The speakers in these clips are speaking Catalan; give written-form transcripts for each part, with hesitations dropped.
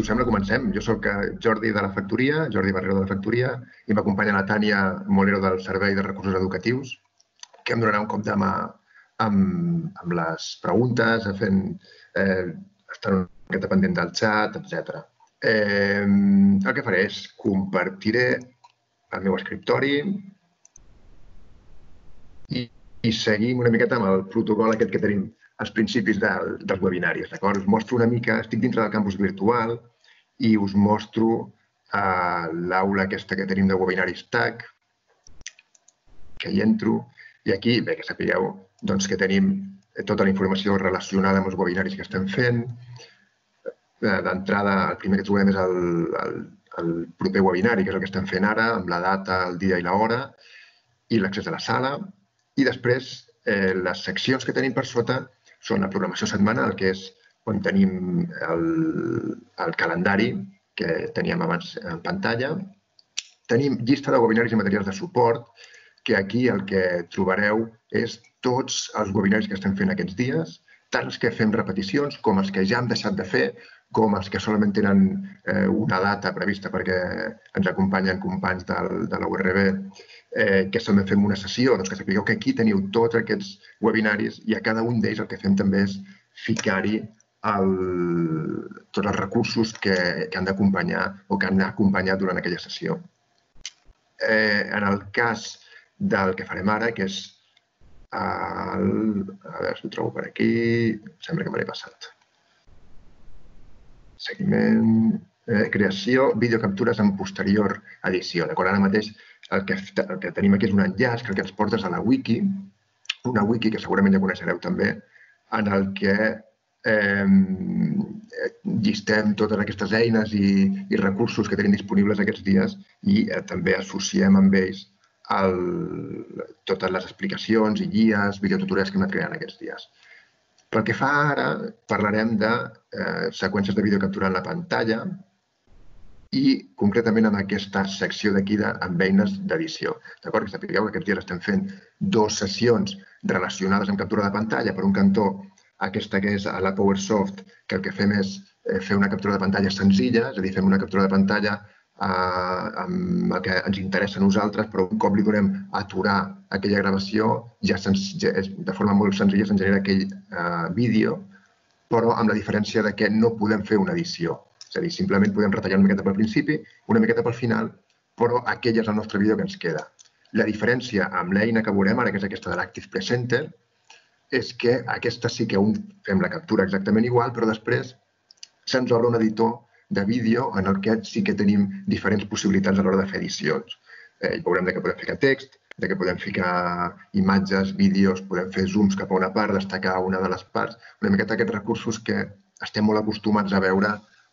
us sembla, comencem. Jo soc Jordi de la Factoria, Jordi Barrero de la Factoria, i m'acompanya la Tània Molero del Servei de Recursos Educatius, que em donarà un cop de mà amb les preguntes, estant una miqueta pendent del xat, etc. El que faré és compartiré el meu escriptori i seguim una miqueta amb el protocol aquest que tenim als principis dels webinaris, d'acord? Us mostro una mica, estic dintre del campus virtual i us mostro l'aula aquesta que tenim de webinaris TAC, que hi entro, i aquí, bé, que sapigueu que tenim tota la informació relacionada amb els webinaris que estem fent. D'entrada, el primer que trobem és el proper webinari, que és el que estem fent ara, amb la data, el dia i l'hora, i l'accés a la sala. I després, les seccions que tenim per sota són la programació setmanal, que és on tenim el calendari que teníem abans en pantalla. Tenim llista de webinaris i materials de suport, que aquí el que trobareu és tots els webinaris que estem fent aquests dies, tant els que fem repeticions com els que ja hem deixat de fer, com els que solament tenen una data prevista perquè ens acompanyen companys de la URB, que també fem una sessió, que sapigueu que aquí teniu tots aquests webinaris i a cada un d'ells el que fem també és ficar-hi tots els recursos que han d'acompanyar o que han acompanyat durant aquella sessió. En el cas del que farem ara, que és a veure si ho trobo per aquí, sembla que me l'he passat. Seguiment, creació, videocaptures en posterior edició. Ara mateix el que tenim aquí és un enllaç que el que ens porta és a la wiki, una wiki que segurament ja coneixereu també, en el que llistem totes aquestes eines i recursos que tenim disponibles aquests dies i també associem amb ells totes les explicacions i guies, videotutorials que hem anat creant aquests dies. Pel que fa ara, parlarem de seqüències de vídeo capturant la pantalla i concretament en aquesta secció d'aquí amb eines d'edició. D'acord? Que sapigueu que aquests dies estem fent 2 sessions relacionades amb captura de pantalla. Per un cantó, aquesta que és la PowerSoft, que el que fem és fer una captura de pantalla senzilla, és a dir, fem una captura de pantalla amb el que ens interessa a nosaltres, però un cop li donem a aturar aquella gravació, ja de forma molt senzilla se'n genera aquell vídeo, però amb la diferència que no podem fer una edició. És a dir, simplement podem retallar una miqueta pel principi, una miqueta pel final, però aquell és el nostre vídeo que ens queda. La diferència amb l'eina que veurem ara, que és aquesta de l'Active Presenter, és que aquesta sí que fem la captura exactament igual, però després se'ns obre un editor de vídeo en el que sí que tenim diferents possibilitats a l'hora de fer edicions. Veurem que podem ficar text, que podem ficar imatges, vídeos, podem fer zooms cap a una part, destacar una de les parts, una miqueta aquests recursos que estem molt acostumats a veure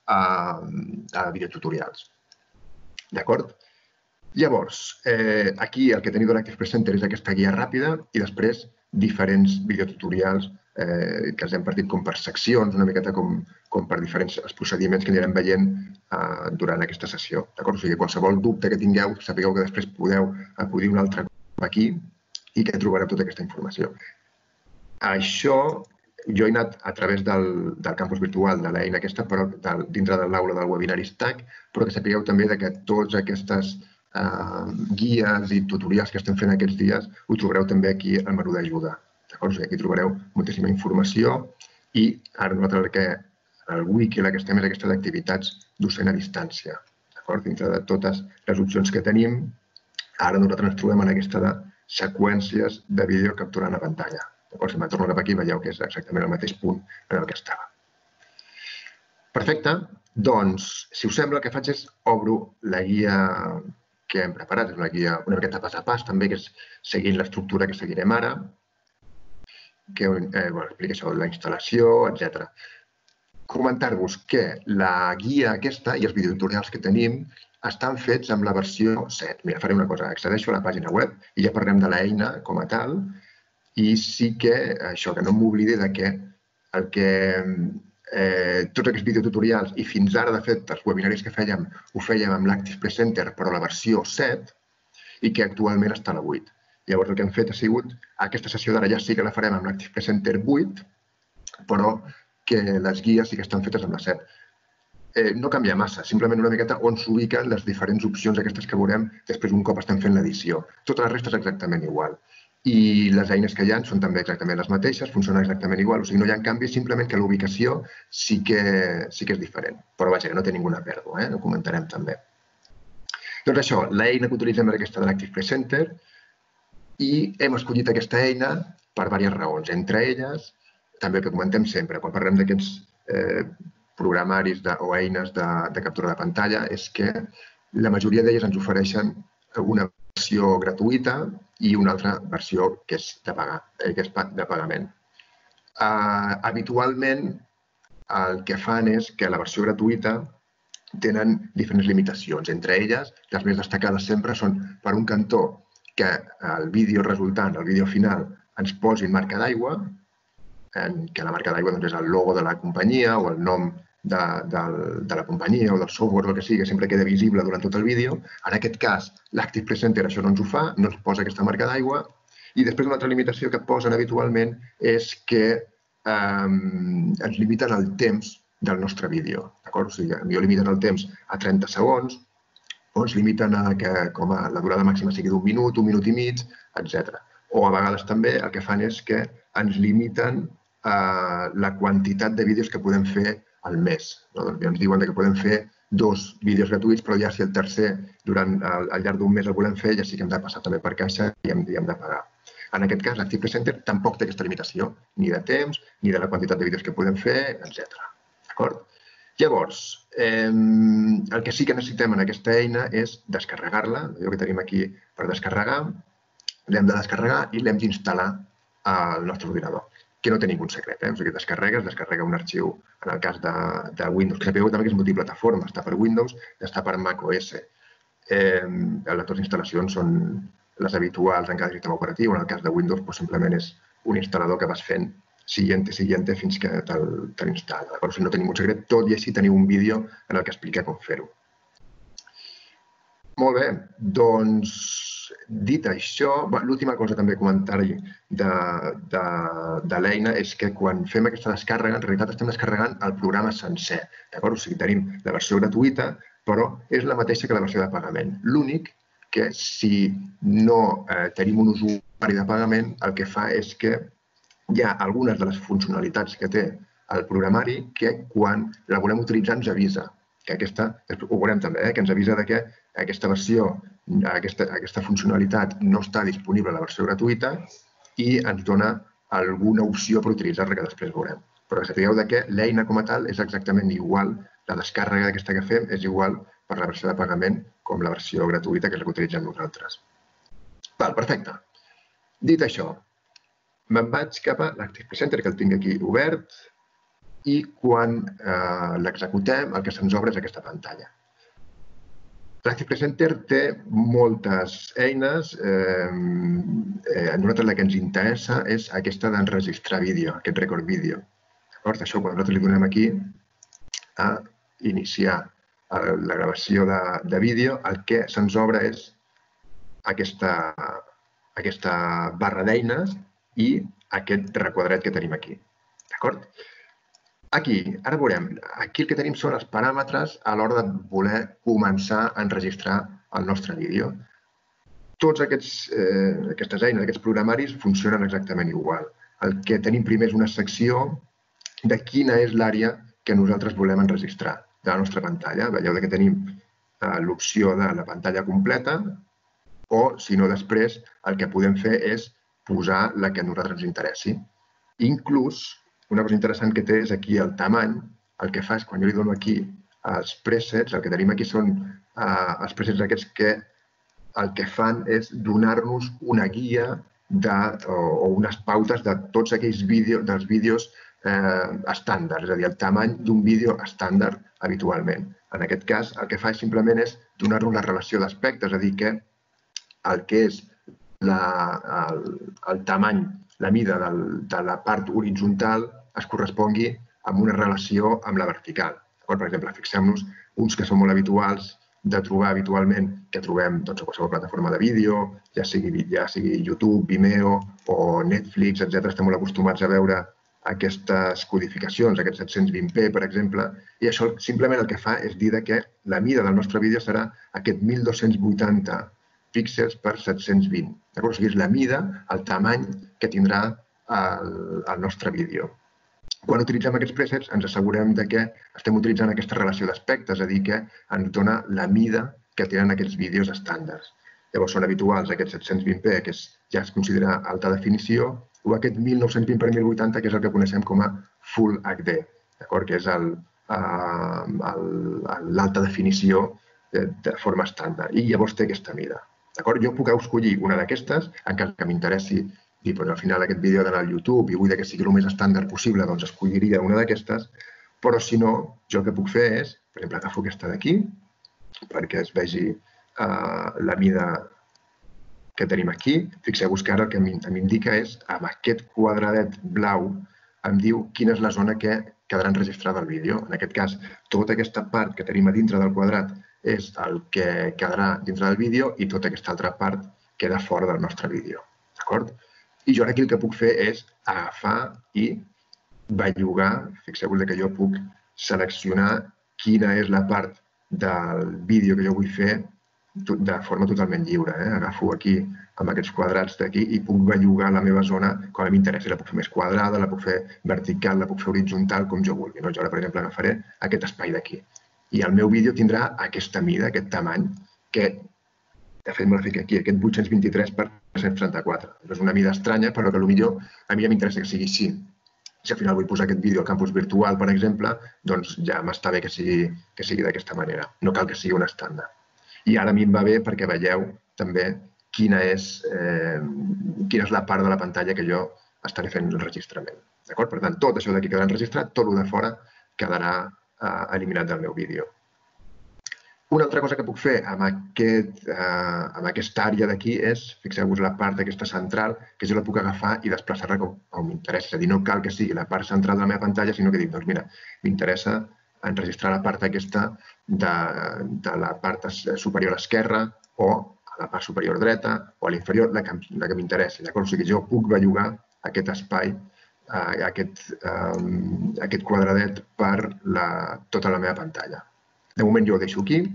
a videotutorials. D'acord? Llavors, aquí el que teniu de l'Active Presenter és aquesta guia ràpida i després diferents videotutorials que els hem partit com per seccions, una miqueta com per diferents procediments que anirem veient durant aquesta sessió. D'acord? O sigui, qualsevol dubte que tingueu, sapigueu que després podeu acudir un altre cop aquí i que trobareu tota aquesta informació. Això jo he anat a través del campus virtual de l'eina aquesta, però dintre de l'aula del webinaris TAC, però que sapigueu també que totes aquestes guies i tutorials que estem fent aquests dies ho trobareu també aquí al menú d'ajuda. Aquí trobareu moltíssima informació i ara nosaltres el wiki la que estem és aquesta d'activitats docent a distància. Dintre de totes les opcions que tenim, ara nosaltres ens trobem en aquesta de seqüències de vídeo capturant a pantalla. Si me'n torno cap aquí veieu que és exactament el mateix punt en el que estava. Perfecte. Doncs, si us sembla, el que faig és obro la guia que hem preparat. És una guia una miqueta pas a pas, també, que és seguint l'estructura que seguirem ara, que explica això, la instal·lació, etc. Comentar-vos que la guia aquesta i els videotutorials que tenim estan fets amb la versió 7. Mira, faré una cosa, accedeixo a la pàgina web i ja parlem de l'eina com a tal i sí que això, que no m'oblidi que tots aquests videotutorials i fins ara, de fet, els webinaris que fèiem ho fèiem amb l'Active Presenter però a la versió 7 i que actualment està a la 8. Llavors el que hem fet ha sigut, aquesta sessió d'ara ja sí que la farem amb l'Active Presenter 8, però que les guies sí que estan fetes amb la 7. no canvia massa, simplement una miqueta on s'ubiquen les diferents opcions aquestes que veurem després un cop estem fent l'edició. Tota la resta és exactament igual. I les eines que hi ha són també exactament les mateixes, funcionen exactament igual, o sigui, no hi ha canvis, simplement que l'ubicació sí que és diferent. Però vaja, que no té ninguna pèrdua, ho comentarem també. Doncs això, l'eina que utilitzem és aquesta de l'Active Presenter i hem escollit aquesta eina per diverses raons. Entre elles, també el que comentem sempre, quan parlem d'aquests programaris o eines de captura de pantalla, és que la majoria d'elles ens ofereixen una versió gratuïta i una altra versió que és de pagament. Habitualment, el que fan és que la versió gratuïta tenen diferents limitacions. Entre elles, les més destacades sempre són, per un cantó, que el vídeo resultant, el vídeo final, ens posin marca d'aigua, que la marca d'aigua és el logo de la companyia o el nom de la companyia o del software o el que sigui, que sempre queda visible durant tot el vídeo. En aquest cas, l'Active Presenter això no ens ho fa, no ens posa aquesta marca d'aigua. I després una altra limitació que posen habitualment és que ens limiten el temps del nostre vídeo. O sigui, millor limiten el temps a 30 segons, o ens limiten a que la durada màxima sigui d'un minut i mig, etc. O a vegades també el que fan és que ens limiten la quantitat de vídeos que podem fer al mes. Ens diuen que podem fer 2 vídeos gratuïts, però ja si el tercer al llarg d'un mes el volem fer, ja sí que hem de passar també per caixa i hem de pagar. En aquest cas, l'Active Presenter tampoc té aquesta limitació, ni de temps, ni de la quantitat de vídeos que podem fer, etc. Llavors, el que sí que necessitem en aquesta eina és descarregar-la, allò que tenim aquí per descarregar, l'hem de descarregar i l'hem d'instal·lar al nostre ordinador, que no té ningú secret. O sigui, descarrega un arxiu, en el cas de Windows, que sapigueu també que és multiplataforma, està per Windows i està per Mac OS. Les dues instal·lacions són les habituals en cada sistema operatiu. En el cas de Windows, simplement és un instal·lador que vas fent siguiente fins que te l'instal·la. O sigui, no té ningú secret, tot i així teniu un vídeo en el que explica com fer-ho. Molt bé, doncs, dit això, l'última cosa també a comentar-hi de l'eina és que quan fem aquesta descàrrega, en realitat estem descarregant el programa sencer. O sigui, tenim la versió gratuïta, però és la mateixa que la versió de pagament. L'únic que si no tenim un usuari de pagament, el que fa és que hi ha algunes de les funcionalitats que té el programari que quan la volem utilitzar ens avisa. Que aquesta, ho veurem també, que ens avisa que aquesta versió, aquesta funcionalitat no està disponible a la versió gratuïta i ens dona alguna opció per utilitzar-la que després veurem. Però que sapigueu que l'eina com a tal és exactament igual, la descàrrega d'aquesta que fem és igual per la versió de pagament com la versió gratuïta, que és la que utilitzem nosaltres. Perfecte. Dit això, me'n vaig cap a l'Active Presenter, que el tinc aquí obert, i quan l'executem el que se'ns obre és aquesta pantalla. L'Active Presenter té moltes eines. A nosaltres la que ens interessa és aquesta d'enregistrar vídeo, aquest record vídeo. Això, quan nosaltres li donem aquí a iniciar la gravació de vídeo, el que se'ns obre és aquesta barra d'eines i aquest requadret que tenim aquí. D'acord? Aquí, ara veurem, aquí el que tenim són els paràmetres a l'hora de voler començar a enregistrar el nostre vídeo. Totes aquestes eines, aquests programaris, funcionen exactament igual. El que tenim primer és una secció de quina és l'àrea que nosaltres volem enregistrar de la nostra pantalla. Veieu que tenim l'opció de la pantalla completa o, si no, després el que podem fer és posar la que a nosaltres ens interessi. Inclús, una cosa interessant que té és aquí el tamany. El que fa és, quan jo li dono aquí els presets, el que tenim aquí són els presets aquests que el que fan és donar-nos una guia o unes pautes de tots aquells vídeos estàndards, és a dir, el tamany d'un vídeo estàndard habitualment. En aquest cas, el que fa simplement és donar-nos la relació d'aspectes, és a dir, que el que és el tamany, la mida de la part horitzontal es correspongui amb una relació amb la vertical. Per exemple, fixem-nos uns que són molt habituals de trobar habitualment, que trobem a qualsevol plataforma de vídeo, ja sigui YouTube, Vimeo o Netflix, etc. Estem molt acostumats a veure aquestes codificacions, aquests 720p, per exemple, i això simplement el que fa és dir que la mida del nostre vídeo serà aquest 1280 píxels per 720. O sigui, és la mida, el tamany que tindrà el nostre vídeo. Quan utilitzem aquests presets ens assegurem que estem utilitzant aquesta relació d'aspectes, és a dir, que ens dona la mida que tenen aquests vídeos estàndards. Llavors són habituals aquests 720p, que ja es considera alta definició, o aquest 1920 per 1080, que és el que coneixem com a Full HD, que és l'alta definició de forma estàndard. I llavors té aquesta mida. Jo puc escollir una d'aquestes, en cas que m'interessi dir, al final aquest vídeo ha d'anar al YouTube i vull que sigui el més estàndard possible, doncs escolliria una d'aquestes, però si no, jo el que puc fer és, per exemple, agafo aquesta d'aquí, perquè es vegi la mida que tenim aquí. Fixeu-vos que ara el que m'indica és, amb aquest quadradet blau, em diu quina és la zona que quedarà enregistrada al vídeo. En aquest cas, tota aquesta part que tenim a dintre del quadrat és el que quedarà dintre del vídeo i tota aquesta altra part queda fora del nostre vídeo. D'acord? I jo aquí el que puc fer és agafar i bellugar. Fixeu-vos que jo puc seleccionar quina és la part del vídeo que jo vull fer de forma totalment lliure. Agafo aquí amb aquests quadrats d'aquí i puc bellugar la meva zona quan m'interessi. La puc fer més quadrada, la puc fer vertical, la puc fer horitzontal, com jo vulgui. Jo ara, per exemple, agafaré aquest espai d'aquí. I el meu vídeo tindrà aquesta mida, aquest tamany, que, de fet, me la fico aquí, aquest 823 per 134. És una mida estranya, però que potser a mi ja m'interessa que sigui així. Si al final vull posar aquest vídeo al campus virtual, per exemple, doncs ja m'està bé que sigui d'aquesta manera. No cal que sigui un estàndard. I ara a mi em va bé perquè veieu també quina és la part de la pantalla que jo estaré fent l'enregistrament. Per tant, tot això d'aquí quedarà enregistrat, tot el de fora quedarà eliminat del meu vídeo. Una altra cosa que puc fer amb aquesta àrea d'aquí és, fixeu-vos la part aquesta central, que jo la puc agafar i desplaçar-la com m'interessa. És a dir, no cal que sigui la part central de la meva pantalla, sinó que dic, doncs mira, m'interessa enregistrar la part aquesta de la part superior esquerra o a la part superior dreta o a l'inferior, la que m'interessi. O sigui, jo puc bellugar aquest espai, aquest quadradet per tota la meva pantalla. De moment jo ho deixo aquí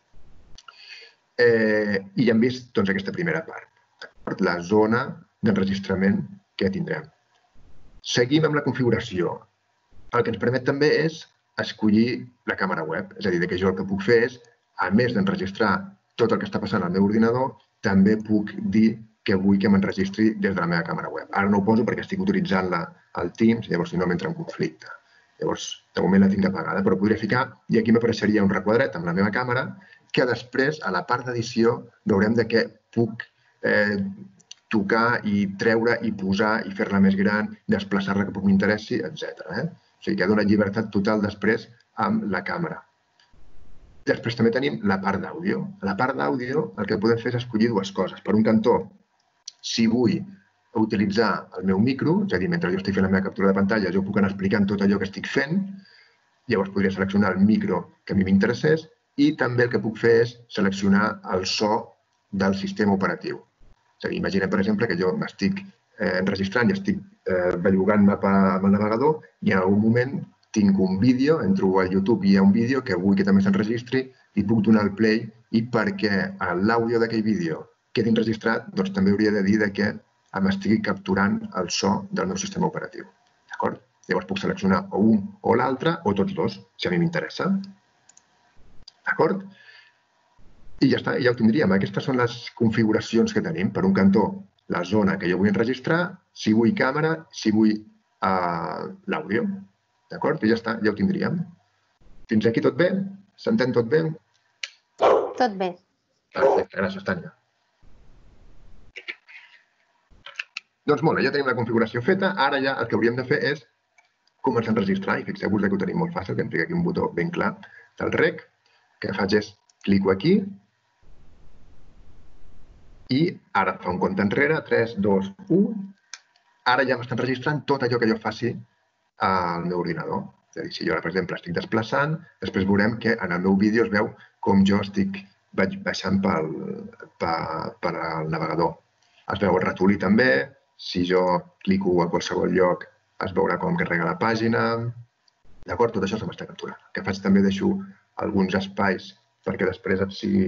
i ja hem vist aquesta primera part, la zona d'enregistrament que tindrem. Seguim amb la configuració. El que ens permet també és escollir la càmera web. És a dir, que jo el que puc fer és, a més d'enregistrar tot el que està passant al meu ordinador, també puc dir que vull que m'enregistri des de la meva càmera web. Ara no ho poso perquè estic utilitzant el Teams, llavors si no m'entra en conflicte. Llavors, de moment la tinc apagada, però podria ficar i aquí m'apareixeria un requadret amb la meva càmera que després, a la part d'edició, veurem que puc tocar i treure i posar i fer-la més gran, desplaçar-la que m'interessi, etc. O sigui que dona llibertat total després amb la càmera. Després també tenim la part d'àudio. A la part d'àudio el que podem fer és escollir dues coses. Per un cantó, si vull utilitzar el meu micro, és a dir, mentre jo estic fent la meva captura de pantalla, jo puc anar explicant tot allò que estic fent, llavors podria seleccionar el micro que a mi m'interessés i també el que puc fer és seleccionar el so del sistema operatiu. És a dir, imaginem, per exemple, que jo m'estic enregistrant i estic bellugant-me amb el navegador i en algun moment tinc un vídeo, entro al YouTube i hi ha un vídeo que vull que també s'enregistri i puc donar el play i perquè l'àudio d'aquell vídeo quedi enregistrat, doncs també hauria de dir que m'estigui capturant el so del meu sistema operatiu. D'acord? Llavors puc seleccionar o un o l'altre o tots dos, si a mi m'interessa. D'acord? I ja està, ja ho tindríem. Aquestes són les configuracions que tenim. Per un cantó, la zona que jo vull enregistrar, si vull càmera, si vull l'àudio. D'acord? I ja està, ja ho tindríem. Fins aquí tot bé? S'entén tot bé? Tot bé. Perfecte, gràcies, Tània. Doncs molt bé, ja tenim la configuració feta. Ara ja el que hauríem de fer és començar a enregistrar. I fixeu-vos que ho tenim molt fàcil, que em fica aquí un botó ben clar del rec. El que faig és clico aquí i ara fa un compte enrere, 3, 2, 1. Ara ja m'està enregistrant tot allò que jo faci al meu ordinador. És a dir, si jo ara, per exemple, estic desplaçant, després veurem que en el meu vídeo es veu com jo estic baixant pel navegador. Es veu el ratolí també. Si jo clico a qualsevol lloc es veurà com carrega la pàgina, d'acord? Tot això se m'està capturant. El que faig també deixo alguns espais perquè després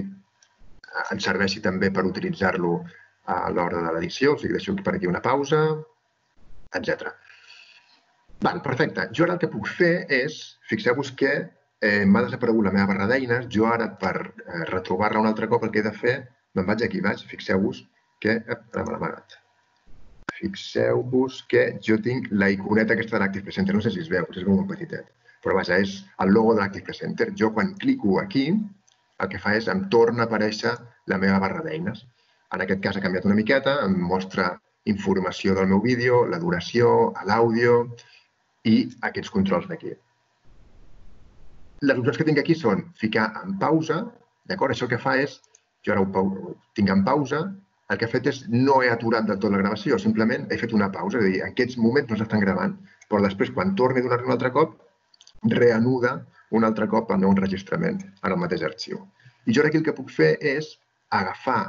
ens serveixi també per utilitzar-lo a l'hora de l'edició, o sigui, deixo per aquí una pausa, etc. Perfecte. Jo ara el que puc fer és, fixeu-vos que m'ha desaparegut la meva barra d'eines, jo ara per retrobar-la un altre cop el que he de fer, me'n vaig aquí baix, fixeu-vos que... Ara me l'ha amagat. Fixeu-vos que jo tinc la iconeta aquesta de l'Active Presenter, no sé si es veu, és molt petitet, però vaja, és el logo de l'Active Presenter. Jo quan clico aquí, el que fa és em torna a aparèixer la meva barra d'eines. En aquest cas ha canviat una miqueta, em mostra informació del meu vídeo, la duració, l'àudio i aquests controls d'aquí. Les opcions que tinc aquí són ficar en pausa, d'acord? Això el que fa és, jo ara ho tinc en pausa, el que he fet és no he aturat del tot la gravació, simplement he fet una pausa, és a dir, en aquests moments no s'estan gravant, però després quan torni a donar-li un altre cop, reanuda un altre cop el meu enregistrament en el mateix arxiu. I jo aquí el que puc fer és agafar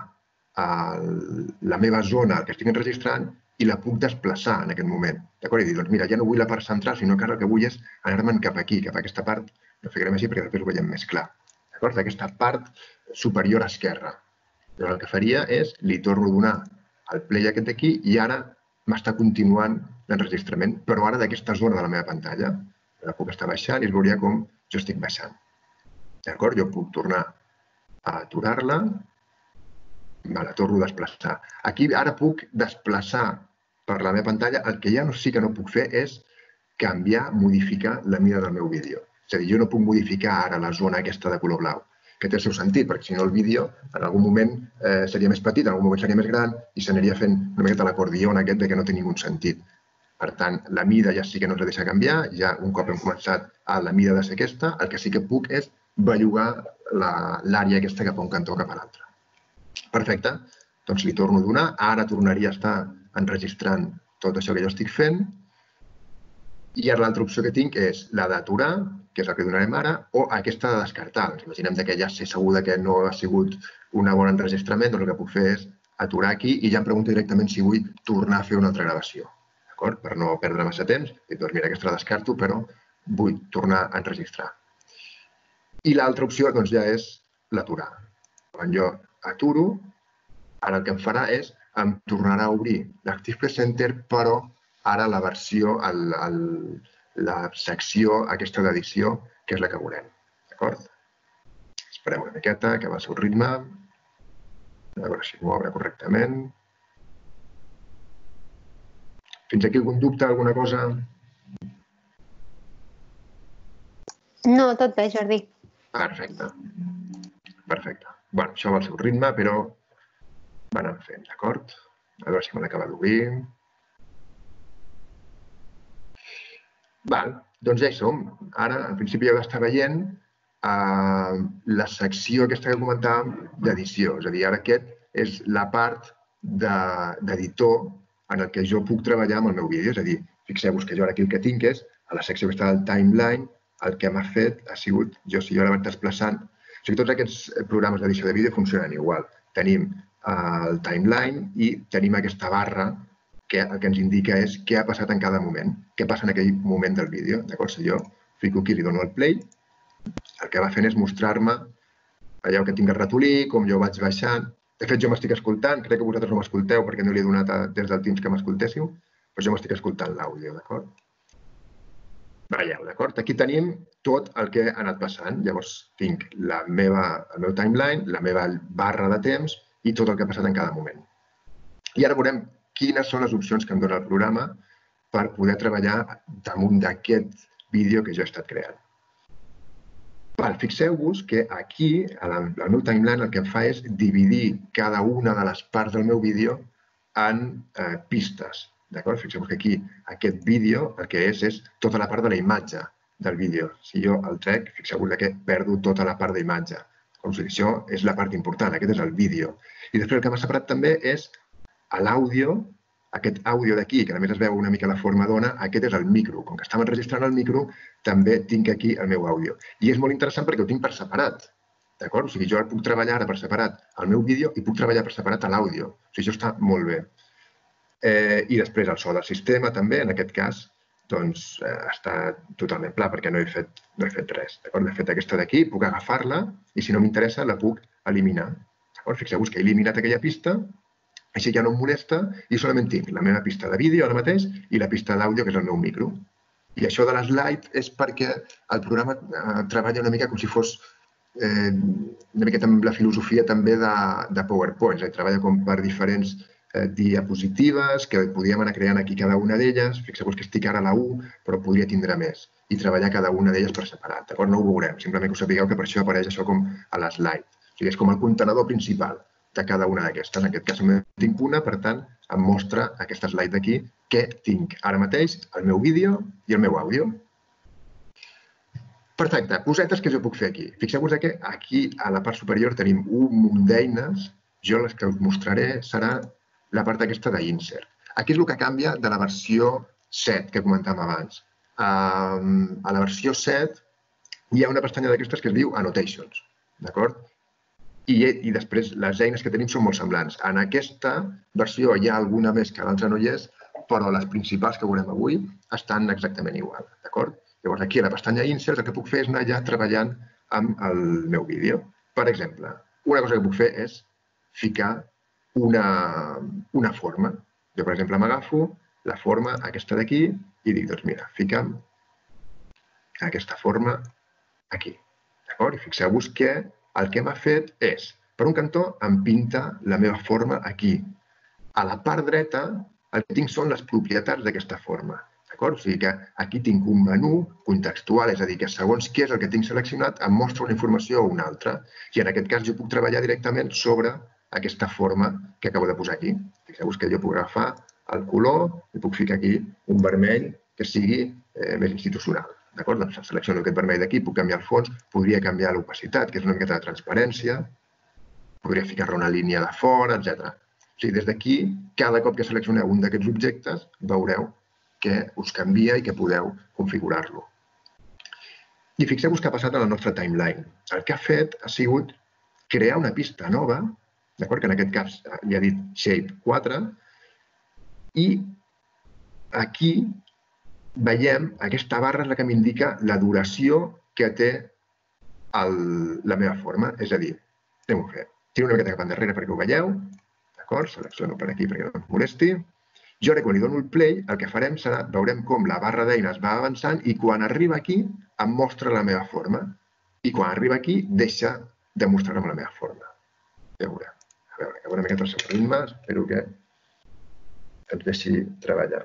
la meva zona que estic enregistrant i la puc desplaçar en aquest moment. D'acord? I dir, doncs mira, ja no vull la part central, sinó que ara el que vull és anar-me'n cap aquí, cap a aquesta part, no ficarem així perquè després ho veiem més clar. D'acord? D'aquesta part superior esquerra. Llavors el que faria és, li torno a donar el play aquest d'aquí i ara m'està continuant l'enregistrament, però ara d'aquesta zona de la meva pantalla. La puc estar baixant i es veuria com jo estic baixant. D'acord? Jo puc tornar a aturar-la, la torno a desplaçar. Aquí ara puc desplaçar per la meva pantalla, el que ja sí que no puc fer és canviar, modificar la mida del meu vídeo. És a dir, jo no puc modificar ara la zona aquesta de color blau, que té el seu sentit, perquè si no el vídeo en algun moment seria més petit, en algun moment seria més gran i s'aniria fent una miqueta l'acordió aquest de que no té ningú sentit. Per tant, la mida ja sí que no ens la deixa canviar, ja un cop hem començat a la mida de ser aquesta, el que sí que puc és bellugar l'àrea aquesta cap a un cantó o cap a l'altre. Perfecte, doncs li torno a donar, ara tornaria a estar enregistrant tot això que jo estic fent i ara l'altra opció que tinc és la d'aturar, que és el que donarem ara, o aquesta de descartar. Ens imaginem que ja sé segur que no ha sigut un bon enregistrament, doncs el que puc fer és aturar aquí i ja em pregunta directament si vull tornar a fer una altra gravació. Per no perdre massa temps, doncs mira, aquesta la descarto, però vull tornar a enregistrar. I l'altra opció ja és l'aturar. Quan jo aturo, ara el que em farà és em tornarà a obrir l'Active Presenter, però ara la versió, la secció aquesta d'edició, que és la que veurem. D'acord? Esperem una miqueta, que va al seu ritme. A veure si m'ho obre correctament. Fins aquí algun dubte, alguna cosa? No, tot bé, Jordi. Perfecte. Perfecte. Bé, això va al seu ritme, però va anar fent, d'acord? A veure si me l'acaba d'obrir. Doncs ja hi som. Ara, en principi, heu d'estar veient la secció aquesta que comentàvem d'edició. És a dir, ara aquest és la part d'editor en el que jo puc treballar amb el meu vídeo. És a dir, fixeu-vos que jo ara aquí el que tinc és, a la secció que està del timeline, el que m'ha fet ha sigut, si jo ara vaig desplaçant... O sigui, tots aquests programes d'edició de vídeo funcionen igual. Tenim el timeline i tenim aquesta barra que el que ens indica és què ha passat en cada moment, què passa en aquell moment del vídeo. Si jo fico aquí i li dono el play, el que va fent és mostrar-me allò que tinc el ratolí, com jo vaig baixant. De fet, jo m'estic escoltant, crec que vosaltres no m'escolteu perquè no li he donat des del Teams que m'escoltéssiu, però jo m'estic escoltant l'àudio, d'acord? Veieu, d'acord? Aquí tenim tot el que ha anat passant. Llavors, tinc el meu timeline, la meva barra de temps i tot el que ha passat en cada moment. I ara veurem quines són les opcions que em dona el programa per poder treballar damunt d'aquest vídeo que jo he estat creant. Fixeu-vos que aquí, al meu timeline, el que em fa és dividir cada una de les parts del meu vídeo en pistes. Fixeu-vos que aquí, aquest vídeo, el que és tota la part de la imatge del vídeo. Si jo el trec, fixeu-vos que perdo tota la part d'imatge. Això és la part important, aquest és el vídeo. I després el que m'ha separat també és l'àudio, aquest àudio d'aquí, que a més es veu una mica la forma d'ona, aquest és el micro. Com que estem enregistrant el micro, també tinc aquí el meu àudio. I és molt interessant perquè ho tinc per separat. O sigui, jo puc treballar ara per separat el meu vídeo i puc treballar per separat l'àudio. O sigui, això està molt bé. I després el so del sistema també, en aquest cas, doncs està totalment pla perquè no he fet res. He fet aquesta d'aquí, puc agafar-la i si no m'interessa la puc eliminar. Fixeu-vos que he eliminat aquella pista, així ja no em molesta i solament tinc la meva pista de vídeo ara mateix i la pista d'àudio, que és el meu micro. I això de l'slide és perquè el programa treballa una mica com si fos una miqueta amb la filosofia també de PowerPoint. Treballa com per diferents diapositives que podríem anar creant aquí cada una d'elles. Fixeu-vos que estic ara a la 1, però podria tindre més i treballar cada una d'elles per separat. No ho veurem, simplement que us sapigueu que per això apareix això com a l'slide. O sigui, és com el contenedor principal de cada una d'aquestes. En aquest cas només tinc una, per tant, em mostra aquesta slide d'aquí que tinc ara mateix el meu vídeo i el meu àudio. Perfecte, cosetes que jo puc fer aquí. Fixeu-vos que aquí a la part superior tenim un munt d'eines. Jo les que us mostraré serà la part aquesta d'Insert. Aquí és el que canvia de la versió 7 que comentàvem abans. A la versió 7 hi ha una pestanya d'aquestes que es diu Annotations, d'acord? I després les eines que tenim són molt semblants. En aquesta versió hi ha alguna més que l'altra no hi és, però les principals que veurem avui estan exactament igual, d'acord? Llavors, aquí a la pestanya Insert el que puc fer és anar ja treballant amb el meu vídeo. Per exemple, una cosa que puc fer és ficar una forma. Jo, per exemple, m'agafo la forma aquesta d'aquí i dic, doncs mira, fica'm aquesta forma aquí. D'acord? I fixeu-vos que el que m'ha fet és, per un cantó, em pinta la meva forma aquí. A la part dreta, el que tinc són les propietats d'aquesta forma. O sigui que aquí tinc un menú contextual, és a dir, que segons què és el que tinc seleccionat, em mostra una informació o una altra. I en aquest cas jo puc treballar directament sobre aquesta forma que acabo de posar aquí. Fixeu-vos que jo puc agafar el color i puc ficar aquí un vermell que sigui més institucional. Doncs selecciono aquest vermell d'aquí, puc canviar el fons, podria canviar l'opacitat, que és una miqueta de transparència, podria ficar-ne una línia de fora, etc. O sigui, des d'aquí, cada cop que seleccioneu un d'aquests objectes, veureu que us canvia i que podeu configurar-lo. I fixeu-vos què ha passat a la nostra timeline. El que ha fet ha sigut crear una pista nova, que en aquest cas li ha dit Shape 4, i aquí veiem, aquesta barra és la que m'indica la duració que té la meva forma. És a dir, anem-ho a fer. Tiro una miqueta cap endarrere perquè ho veieu. Selecciono per aquí perquè no em molesti. Jo ara, quan li dono el play, el que farem serà, veurem com la barra d'eines va avançant i quan arriba aquí em mostra la meva forma. I quan arriba aquí deixa de mostrar-me la meva forma. Ja ho veurem. A veure, que una miqueta el seu ritme, espero que ens deixi treballar.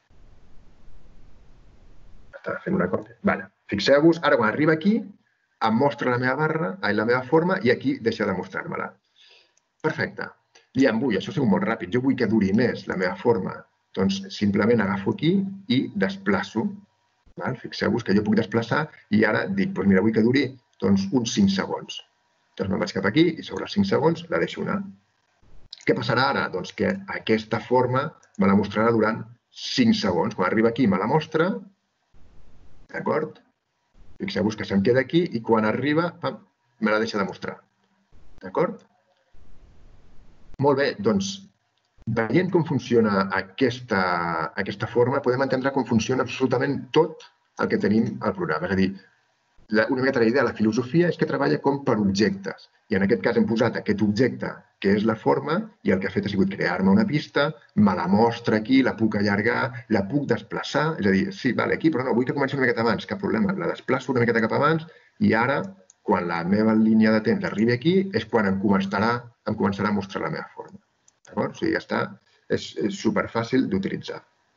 Està fent una còpia. Fixeu-vos, ara quan arriba aquí em mostra la meva barra, la meva forma i aquí deixa de mostrar-me-la. Perfecte. I em vull, això ha sigut molt ràpid, jo vull que duri més la meva forma, doncs simplement agafo aquí i desplaço. Fixeu-vos que jo puc desplaçar i ara dic, doncs mira, vull que duri uns 5 segons. Doncs me'n vaig cap aquí i sobre els 5 segons la deixo anar. Què passarà ara? Doncs que aquesta forma me la mostrarà durant 5 segons. Quan arriba aquí me la mostra, d'acord? Fixeu-vos que se'm queda aquí i quan arriba me la deixa de mostrar. D'acord? Molt bé, doncs, veient com funciona aquesta forma, podem entendre com funciona absolutament tot el que tenim al programa. És a dir, una miqueta la idea, la filosofia és que treballa com per objectes. I en aquest cas hem posat aquest objecte, que és la forma, i el que ha fet ha sigut crear-me una pista, me la mostra aquí, la puc allargar, la puc desplaçar. És a dir, sí, vale, aquí, però no, vull que comenci una miqueta abans, cap problema. La desplaço una miqueta cap abans i ara, quan la meva línia de temps arribi aquí, és quan em començarà a mostrar la meva forma. D'acord? O sigui, ja està. És superfàcil d'utilitzar.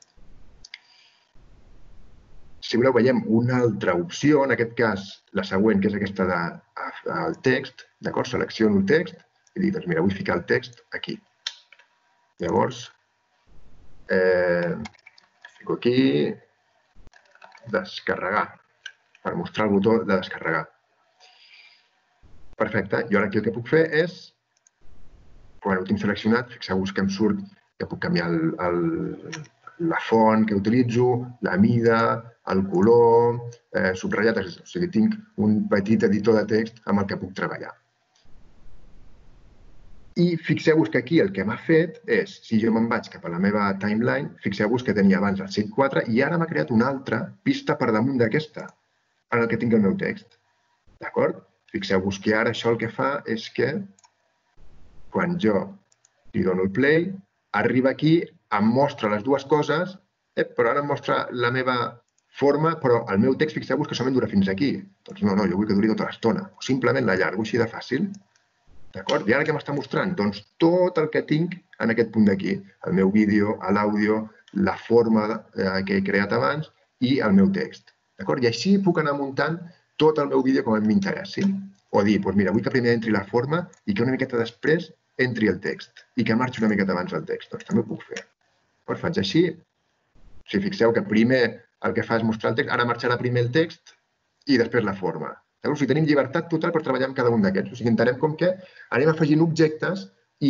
Si voleu, veiem una altra opció, en aquest cas, la següent, que és aquesta del text. D'acord? Selecciono el text i dic, doncs mira, vull ficar el text aquí. Llavors, fico aquí, descarregar, per mostrar el botó de descarregar. Perfecte. Jo ara aquí el que puc fer és, quan ho tinc seleccionat, fixeu-vos que em surt que puc canviar la font que utilitzo, la mida, el color, subratllat, o sigui, tinc un petit editor de text amb el que puc treballar. I fixeu-vos que aquí el que m'ha fet és, si jo me'n vaig cap a la meva timeline, fixeu-vos que tenia abans el 104 i ara m'ha creat una altra pista per damunt d'aquesta, en el que tinc el meu text. D'acord? Fixeu-vos que ara això el que fa és que quan jo li dono el play, arriba aquí, em mostra les dues coses, però ara em mostra la meva forma, però el meu text, fixeu-vos que solament dura fins aquí. Doncs no, jo vull que duri tota l'estona. Simplement l'allargo així de fàcil. D'acord? I ara què m'està mostrant? Doncs tot el que tinc en aquest punt d'aquí. El meu vídeo, l'àudio, la forma que he creat abans i el meu text. D'acord? I així puc anar muntant tot el meu vídeo com a mi m'interessi. O dir, doncs mira, vull que primer entri la forma i que una miqueta després entri el text i que marxi una miqueta abans el text. Doncs també ho puc fer. Doncs faig així. Si fixeu que primer el que fa és mostrar el text, ara marxarà primer el text i després la forma. O sigui, tenim llibertat total per treballar amb cada un d'aquests. O sigui, entenem com que anem afegint objectes i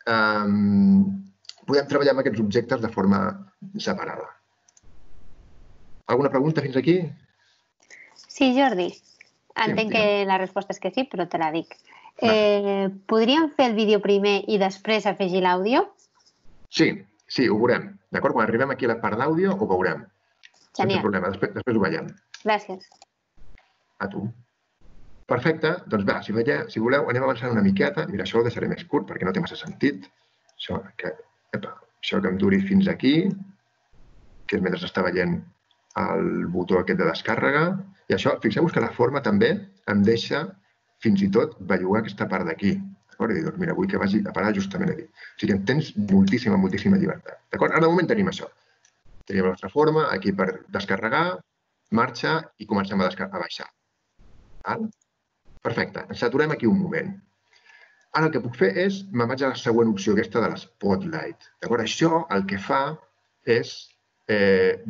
podem treballar amb aquests objectes de forma separada. Alguna pregunta fins aquí? Sí, Jordi. Entenc que la resposta és que sí, però te la dic. Podríem fer el vídeo primer i després afegir l'àudio? Sí, ho veurem. D'acord? Quan arribem aquí a la part d'àudio ho veurem. Sense problema, després ho veiem. Gràcies. A tu. Perfecte, doncs va, si voleu, anem avançant una miqueta. Mira, això ho deixaré més curt perquè no té massa sentit. Això que em duri fins aquí, que és mentre està veient el botó aquest de descàrrega. I això, fixeu-vos que la forma també em deixa fins i tot bellugar aquesta part d'aquí. D'acord? I dir, doncs mira, vull que vagi a parar justament aquí. O sigui, tens moltíssima llibertat. D'acord? Ara de moment tenim això. Tenim la nostra forma aquí per descarregar, marxa i comencem a baixar. Perfecte, ens aturem aquí un moment. Ara el que puc fer és, me'n vaig a la següent opció, aquesta de l'Spotlight. D'acord? Això el que fa és, el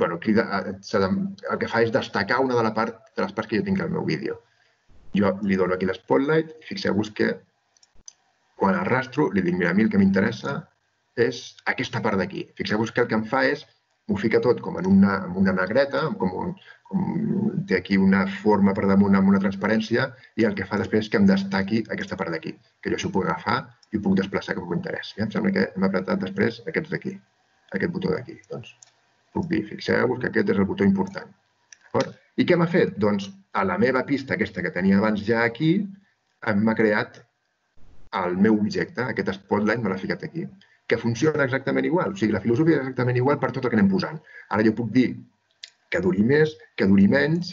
que fa és destacar una de les parts que jo tinc al meu vídeo. Jo li dono aquí l'Spotlight i fixeu-vos que quan arrastro li dic, mira, a mi el que m'interessa és aquesta part d'aquí. Fixeu-vos que el que em fa és, m'ho fica tot com en una negreta, com té aquí una forma per damunt amb una transparència i el que fa després és que em destaqui aquesta part d'aquí, que jo això ho puc agafar i ho puc desplaçar cap a on m'interessi. Em sembla que hem apretat després aquests d'aquí, aquest botó d'aquí. Doncs puc dir, fixeu-vos que aquest és el botó important. I què m'ha fet? Doncs a la meva pista aquesta que tenia abans ja aquí, m'ha creat el meu objecte, aquest Spotlight me l'ha ficat aquí, que funciona exactament igual. O sigui, la filosofia és exactament igual per tot el que anem posant. Ara jo puc dir que duri més, que duri menys,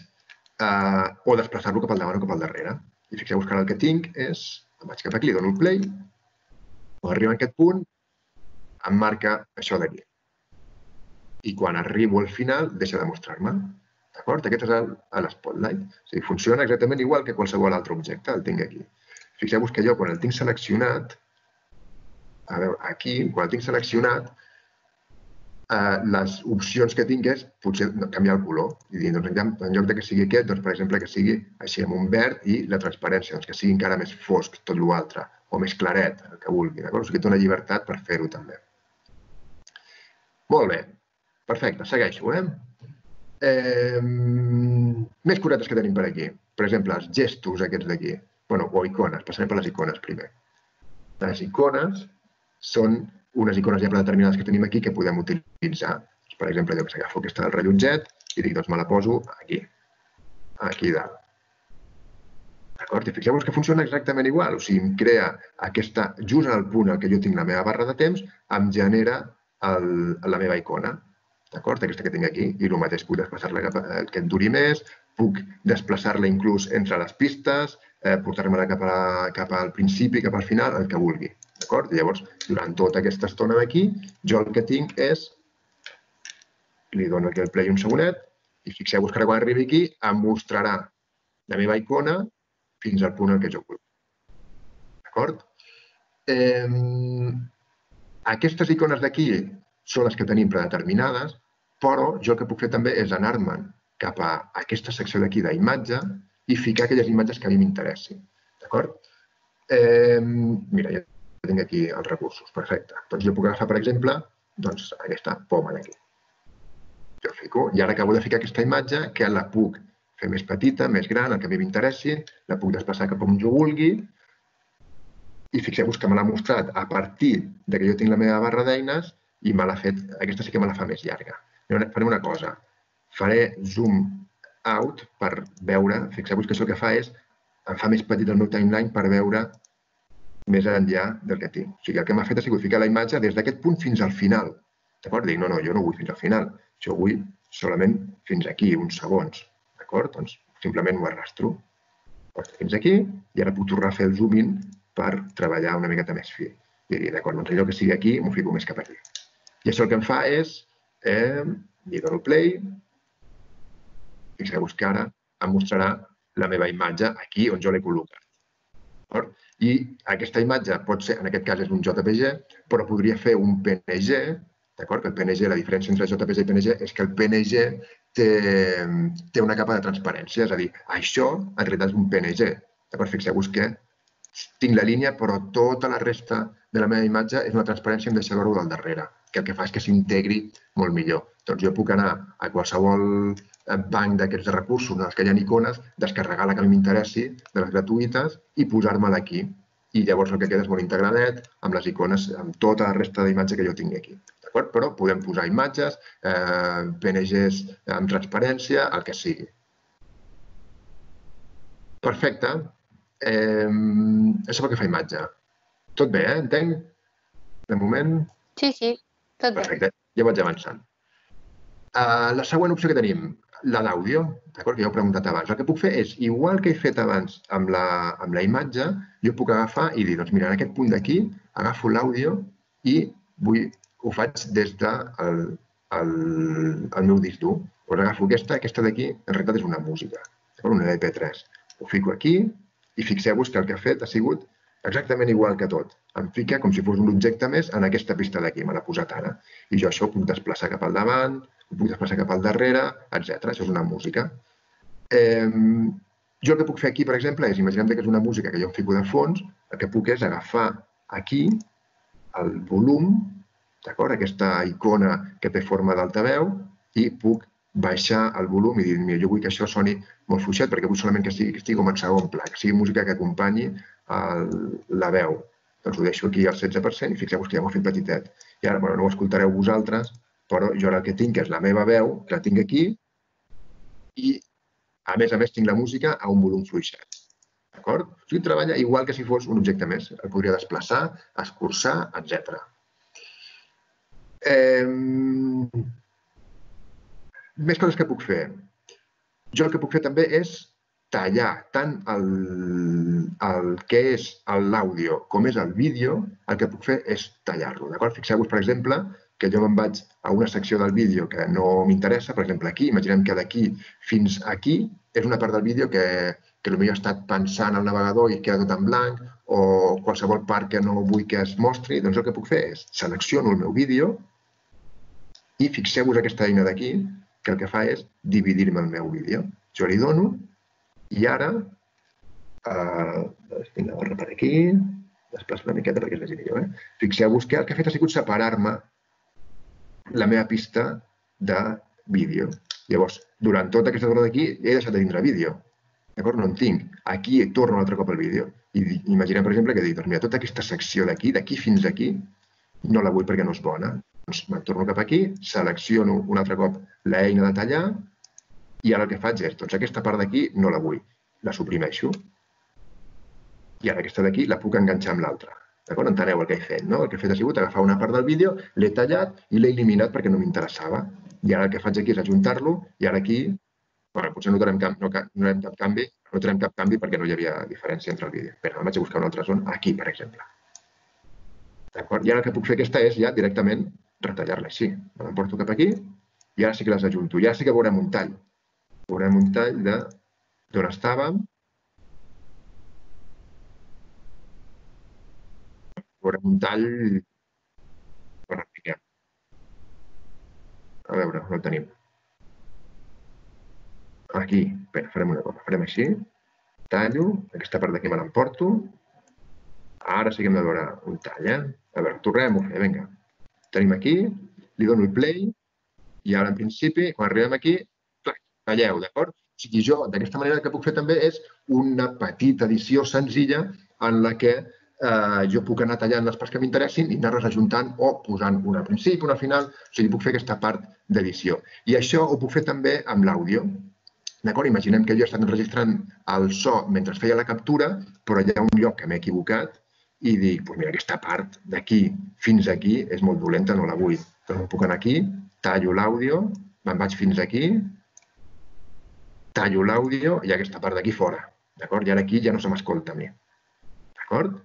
o desplaçar-lo cap al davant o cap al darrere. I fixeu-vos que ara el que tinc és, em vaig cap aquí, li dono el play, quan arribo a aquest punt, em marca això d'aquí. I quan arribo al final, deixa de mostrar-me. D'acord? Aquest és l'Spotlight. O sigui, funciona exactament igual que qualsevol altre objecte, el tinc aquí. Fixeu-vos que jo, quan el tinc seleccionat, a veure, aquí, quan el tinc seleccionat, les opcions que tinc és potser canviar el color. I dir, doncs, en lloc que sigui aquest, doncs, per exemple, que sigui així amb un verd i la transparència, doncs, que sigui encara més fosc tot l'altre, o més claret, el que vulgui. O sigui, té una llibertat per fer-ho també. Molt bé. Perfecte, segueixo. Més cosetes que tenim per aquí. Per exemple, els gestos aquests d'aquí. O icones. Passarem per les icones primer. Les icones són unes icones ja predeterminades que tenim aquí que podem utilitzar. Per exemple, jo que agafo aquesta del rellotget i dic, doncs me la poso aquí, aquí dalt. D'acord? I fixeu-vos que funciona exactament igual. O sigui, em crea aquesta, just en el punt en què jo tinc la meva barra de temps, em genera la meva icona. D'acord? Aquesta que tinc aquí. I el mateix, puc desplaçar-la que et duri més, puc desplaçar-la inclús entre les pistes, portar-me-la cap al principi, cap al final, el que vulgui. D'acord? Llavors, durant tota aquesta estona d'aquí, jo el que tinc és, li dono aquí el play un segonet, i fixeu-vos que ara quan arribi aquí em mostrarà la meva icona fins al punt en què jo vull. D'acord? Aquestes icones d'aquí són les que tenim predeterminades, però jo el que puc fer també és anar-me'n cap a aquesta secció d'aquí d'imatge i ficar aquelles imatges que a mi m'interessin. D'acord? Mira, ja tinc aquí els recursos. Perfecte. Doncs jo puc agafar, per exemple, aquesta poma d'aquí. Jo fico i ara acabo de ficar aquesta imatge que la puc fer més petita, més gran, el que a mi m'interessi, la puc desplaçar cap on jo vulgui i fixeu-vos que me l'ha mostrat a partir de que jo tinc la meva barra d'eines i me l'ha fet, aquesta sí que me la fa més llarga. Faré una cosa, faré zoom out per veure, fixeu-vos que això que fa és, em fa més petit el meu timeline per veure més enllà del que tinc. O sigui, el que m'ha fet ha sigut ficar la imatge des d'aquest punt fins al final. D'acord? Dic, no, jo no vull fins al final. Jo vull solament fins aquí, uns segons. D'acord? Doncs simplement ho arrastro. Fins aquí, i ara puc tornar a fer el zoom in per treballar una miqueta més fi. I dir, d'acord, doncs allò que sigui aquí, m'ho fico més cap aquí. I això el que em fa és, li dono play, fixeu-vos que ara em mostrarà la meva imatge aquí on jo l'he col·locat. I aquesta imatge pot ser, en aquest cas és un JPG, però podria fer un PNG, d'acord? Que el PNG, la diferència entre JPG i PNG és que el PNG té una capa de transparència, és a dir, això en realitat és un PNG. D'acord? Fixeu-vos que tinc la línia, però tota la resta de la meva imatge és una transparència i em deixa veure-ho del darrere, que el que fa és que s'integri molt millor. Doncs jo puc anar a qualsevol banc d'aquests recursos en els que hi ha icones, descarregar la que m'interessi, de les gratuïtes, i posar-me-la aquí. I llavors el que queda és molt integradet amb les icones, amb tota la resta d'imatge que jo tingui aquí. Però podem posar imatges, PNGs amb transparència, el que sigui. Perfecte. Això pel que fa imatge. Tot bé, entenc? De moment? Sí, tot bé. Perfecte, ja vaig avançant. La següent opció que tenim, la d'àudio, que ja heu preguntat abans. El que puc fer és, igual que he fet abans amb la imatge, jo puc agafar i dir, doncs mira, en aquest punt d'aquí, agafo l'àudio i ho faig des del meu disc dur. Doncs agafo aquesta d'aquí, en realitat és una música, una MP3. Ho fico aquí i fixeu-vos que el que ha fet ha sigut exactament igual que tot. Em fica com si fos un objecte més en aquesta pista d'aquí, me l'ha posat ara. I jo això ho puc desplaçar cap al davant, ho puc desplaçar cap al darrere, etc. Això és una música. Jo el que puc fer aquí, per exemple, és, imaginem que és una música que jo em fico de fons, el que puc és agafar aquí el volum, aquesta icona que té forma d'altaveu, i puc baixar el volum i dir, mira, jo vull que això soni molt fluixet perquè vull solament que estigui com en segon pla, que sigui música que acompanyi la veu. Doncs ho deixo aquí al 16% i fixeu-vos que ja m'ho he fet petitet. I ara, no ho escoltareu vosaltres, però jo ara el que tinc és la meva veu, que la tinc aquí, i a més tinc la música a un volum fluixet. D'acord? O sigui, treballa igual que si fos un objecte més. El podria desplaçar, escurçar, etc. Més coses que puc fer. Jo el que puc fer també és tallar tant el que és l'àudio com és el vídeo, el que puc fer és tallar-lo. Fixeu-vos, per exemple, que jo me'n vaig a una secció del vídeo que no m'interessa, per exemple aquí, imaginem que d'aquí fins aquí és una part del vídeo que potser he estat pensant al navegador i queda tot en blanc, o qualsevol part que no vull que es mostri, doncs el que puc fer és selecciono el meu vídeo i fixeu-vos aquesta eina d'aquí, que el que fa és dividir-me el meu vídeo. Jo li dono i ara, tinc la barra per aquí, desplaço una miqueta perquè es vegi millor. Fixeu-vos que el que ha fet ha sigut separar-me la meva pista de vídeo. Llavors, durant tota aquesta zona d'aquí he deixat de tindre vídeo. D'acord? No en tinc. Aquí torno un altre cop al vídeo. I imaginem, per exemple, que dic, doncs mira, tota aquesta secció d'aquí fins aquí, no la vull perquè no és bona. Doncs me'n torno cap aquí, selecciono un altre cop l'eina de tallar i ara el que faig és, doncs aquesta part d'aquí no la vull, la suprimeixo. I ara aquesta d'aquí la puc enganxar amb l'altra. D'acord? Enteneu el que he fet, no? El que he fet ha sigut agafar una part del vídeo, l'he tallat i l'he eliminat perquè no m'interessava. I ara el que faig aquí és ajuntar-lo i ara aquí, potser no notarem cap canvi perquè no hi havia diferència entre el vídeo. Espera, vaig a buscar una altra zona, aquí, per exemple. D'acord? I ara el que puc fer aquesta és ja directament retallar-la així. Me l'emporto cap aquí i ara sí que les ajunto. I ara sí que veurem un tall. Veurem un tall d'on estàvem. Veurem un tall... A veure, no el tenim. Aquí, espera, farem una cosa. Farem així. Tallo. Aquesta part d'aquí me l'emporto. Ara sí que hem de veure un tall, A veure, tornem-ho a fer, vinga. Tenim aquí, li dono el play i ara, en principi, quan arribem aquí, talleu, d'acord? O sigui, jo, d'aquesta manera, el que puc fer també és una petita edició senzilla en la que jo puc anar tallant les parts que m'interessin i anar-les ajuntant o posant una al principi, una al final. O sigui, puc fer aquesta part d'edició. I això ho puc fer també amb l'àudio. D'acord? Imaginem que jo he estat enregistrant el so mentre feia la captura, però hi ha un lloc que m'he equivocat i dic, doncs mira, aquesta part d'aquí fins aquí és molt dolenta, no la vull. Doncs puc anar aquí, tallo l'àudio, me'n vaig fins aquí, tallo l'àudio i aquesta part d'aquí fora. D'acord? I ara aquí ja no se m'escolta a mi. D'acord?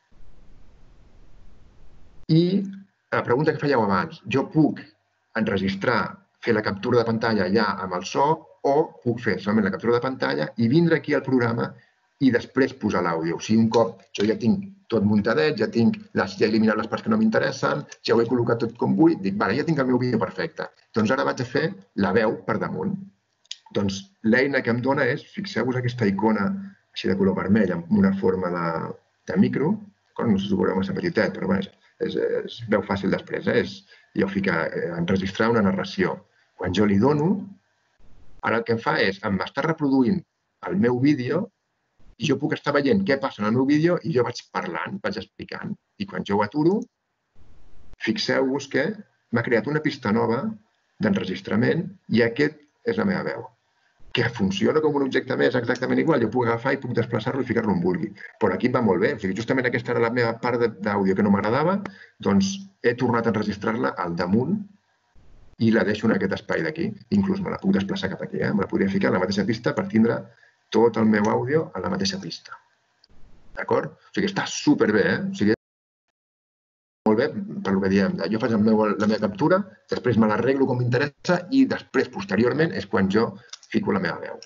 I la pregunta que fèieu abans, jo puc enregistrar, fer la captura de pantalla ja amb el so o puc fer solament la captura de pantalla i vindre aquí al programa i després posar l'àudio. O sigui, un cop jo ja tinc tot muntadet, ja he eliminat les parts que no m'interessen, ja ho he col·locat tot com vull, dic, vale, ja tinc el meu vídeo perfecte. Doncs ara vaig a fer la veu per damunt. Doncs l'eina que em dona és, fixeu-vos aquesta icona així de color vermell amb una forma de micro, no sé si ho veureu massa petitet, però es veu fàcil després. Jo fico enregistrar una narració. Quan jo li dono, ara el que em fa és, m'està reproduint el meu vídeo i jo puc estar veient què passa en el meu vídeo i jo vaig parlant, vaig explicant. I quan jo ho aturo, fixeu-vos que m'ha creat una pista nova d'enregistrament i aquest és la meva veu. Que funciona com un objecte més exactament igual, jo puc agafar i puc desplaçar-lo i ficar-lo on vulgui. Però aquí em va molt bé, o sigui, justament aquesta era la meva part d'àudio que no m'agradava, doncs he tornat a enregistrar-la al damunt i la deixo en aquest espai d'aquí. Inclús me la puc desplaçar cap aquí, me la podria ficar a la mateixa pista per tindre tot el meu àudio a la mateixa pista. D'acord? O sigui, està superbé, O sigui, molt bé per el que diem. Jo faig la meva captura, després me l'arreglo com m'interessa i després, posteriorment, és quan jo fico la meva veu.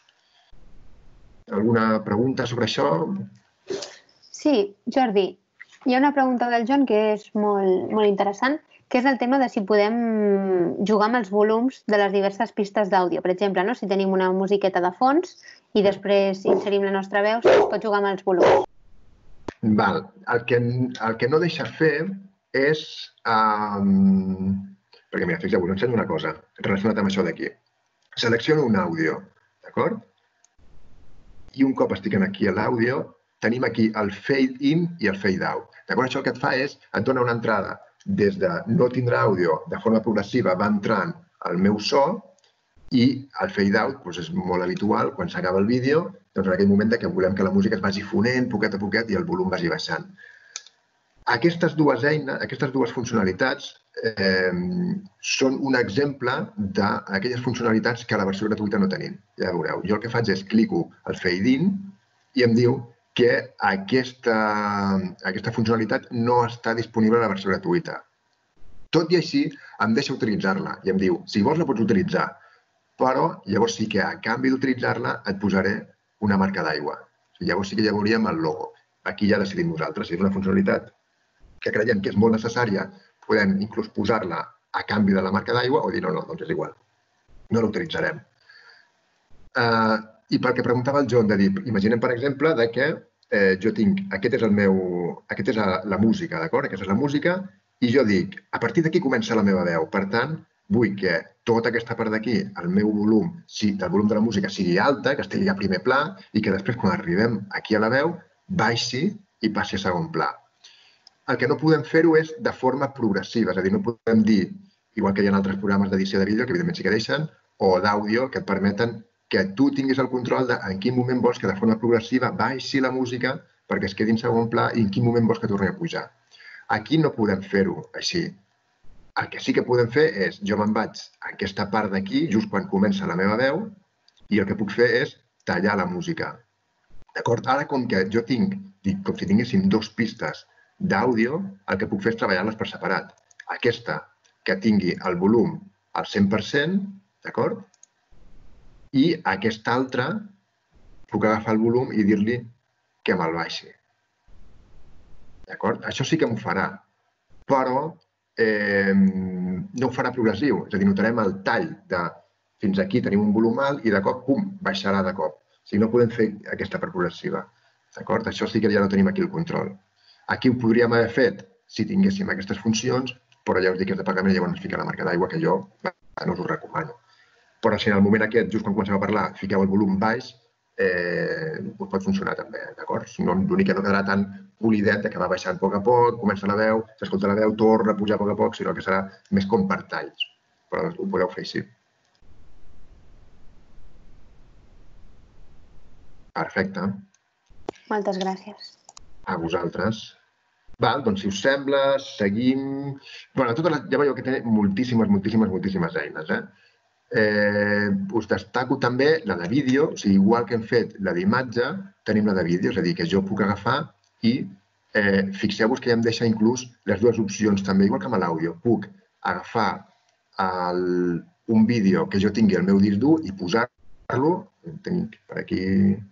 Alguna pregunta sobre això? Sí, Jordi, hi ha una pregunta del Joan que és molt interessant, que és el tema de si podem jugar amb els volums de les diverses pistes d'àudio. Per exemple, si tenim una musiqueta de fons i després inserim la nostra veu, es pot jugar amb els volums. Val. El que no deixa fer és... Perquè, mira, fixeu-vos, us ensenyo una cosa relacionat amb això d'aquí. Selecciono un àudio, d'acord? I un cop estic aquí a l'àudio, tenim aquí el fade in i el fade out. D'acord? Això el que et fa és, et dona una entrada des de no tindre àudio de forma progressiva, va entrant el meu so i el fade out és molt habitual, quan s'acaba el vídeo, doncs en aquell moment que volem que la música es vagi fonent poquet a poquet i el volum vagi baixant. Aquestes dues funcionalitats són un exemple d'aquelles funcionalitats que a la versió gratuïta no tenim. Ja veureu, jo el que faig és clico el fade in i em diu que aquesta funcionalitat no està disponible a la versió gratuïta. Tot i així, em deixa utilitzar-la i em diu, si vols la pots utilitzar, però llavors sí que a canvi d'utilitzar-la et posaré una marca d'aigua. Llavors sí que ja veuríem el logo. Aquí ja decidim nosaltres. Si és una funcionalitat que creiem que és molt necessària, podem inclús posar-la a canvi de la marca d'aigua o dir no, doncs és igual. No l'utilitzarem. I pel que preguntava el John, de dir, imaginem, per exemple, que jo tinc, aquesta és la música, d'acord? Aquesta és la música i jo dic, a partir d'aquí comença la meva veu. Per tant, vull que tota aquesta part d'aquí, el meu volum, el volum de la música sigui alta, que estigui a primer pla i que després, quan arribem aquí a la veu, baixi i passi a segon pla. El que no podem fer-ho és de forma progressiva, és a dir, no podem dir, igual que hi ha altres programes d'edició de vídeo, que evidentment sí que deixen, o d'àudio, que et permeten que tu tinguis el control de en quin moment vols que de forma progressiva baixi la música perquè es quedi en segon pla i en quin moment vols que torni a pujar. Aquí no podem fer-ho així. El que sí que podem fer és, jo me'n vaig a aquesta part d'aquí, just quan comença la meva veu, i el que puc fer és tallar la música. D'acord? Ara, com que jo tinc, com si tinguéssim dues pistes d'àudio, el que puc fer és treballar-les per separat. Aquesta, que tingui el volum al 100%, d'acord? I aquesta altra, puc agafar el volum i dir-li que me'l baixi. D'acord? Això sí que m'ho farà, però no ho farà progressiu. És a dir, notarem el tall de fins aquí tenim un volum alt i de cop, pum, baixarà de cop. O sigui, no podem fer aquesta per progressiva. D'acord? Això sí que ja no tenim aquí el control. Aquí ho podríem haver fet si tinguéssim aquestes funcions, però ja us dic que és de pagament i llavors ens fica la marca d'aigua, que jo no us ho recomano. Però si en el moment aquest, just quan comencem a parlar, fiqueu el volum baix, us pot funcionar també, d'acord? L'únic que no quedarà tan polidet que va baixant a poc, comença la veu, s'escolta la veu, torna a pujar a poc, sinó que serà més com per talls. Però ho podeu fer així. Perfecte. Moltes gràcies. A vosaltres. Val, doncs si us sembla, seguim... Bueno, ja veieu que té moltíssimes eines. Us destaco també la de vídeo, o sigui, igual que hem fet la d'imatge, tenim la de vídeo, és a dir, que jo puc agafar i fixeu-vos que ja em deixa inclús les dues opcions també, igual que amb l'àudio. Puc agafar un vídeo que jo tingui al meu disc dur i posar-lo, tinc per aquí,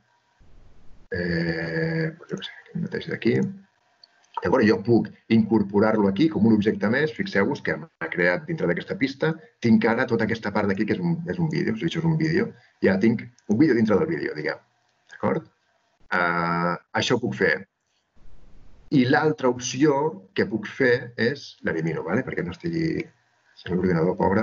jo què sé, aquest mateix d'aquí. Llavors jo puc incorporar-lo aquí com un objecte més, fixeu-vos que m'ha creat dintre d'aquesta pista, tinc ara tota aquesta part d'aquí que és un vídeo, o sigui, això és un vídeo, i ara tinc un vídeo dintre del vídeo, diguem, d'acord? Això ho puc fer. I l'altra opció que puc fer és, l'elimino, perquè no estigui en l'ordinador, pobre.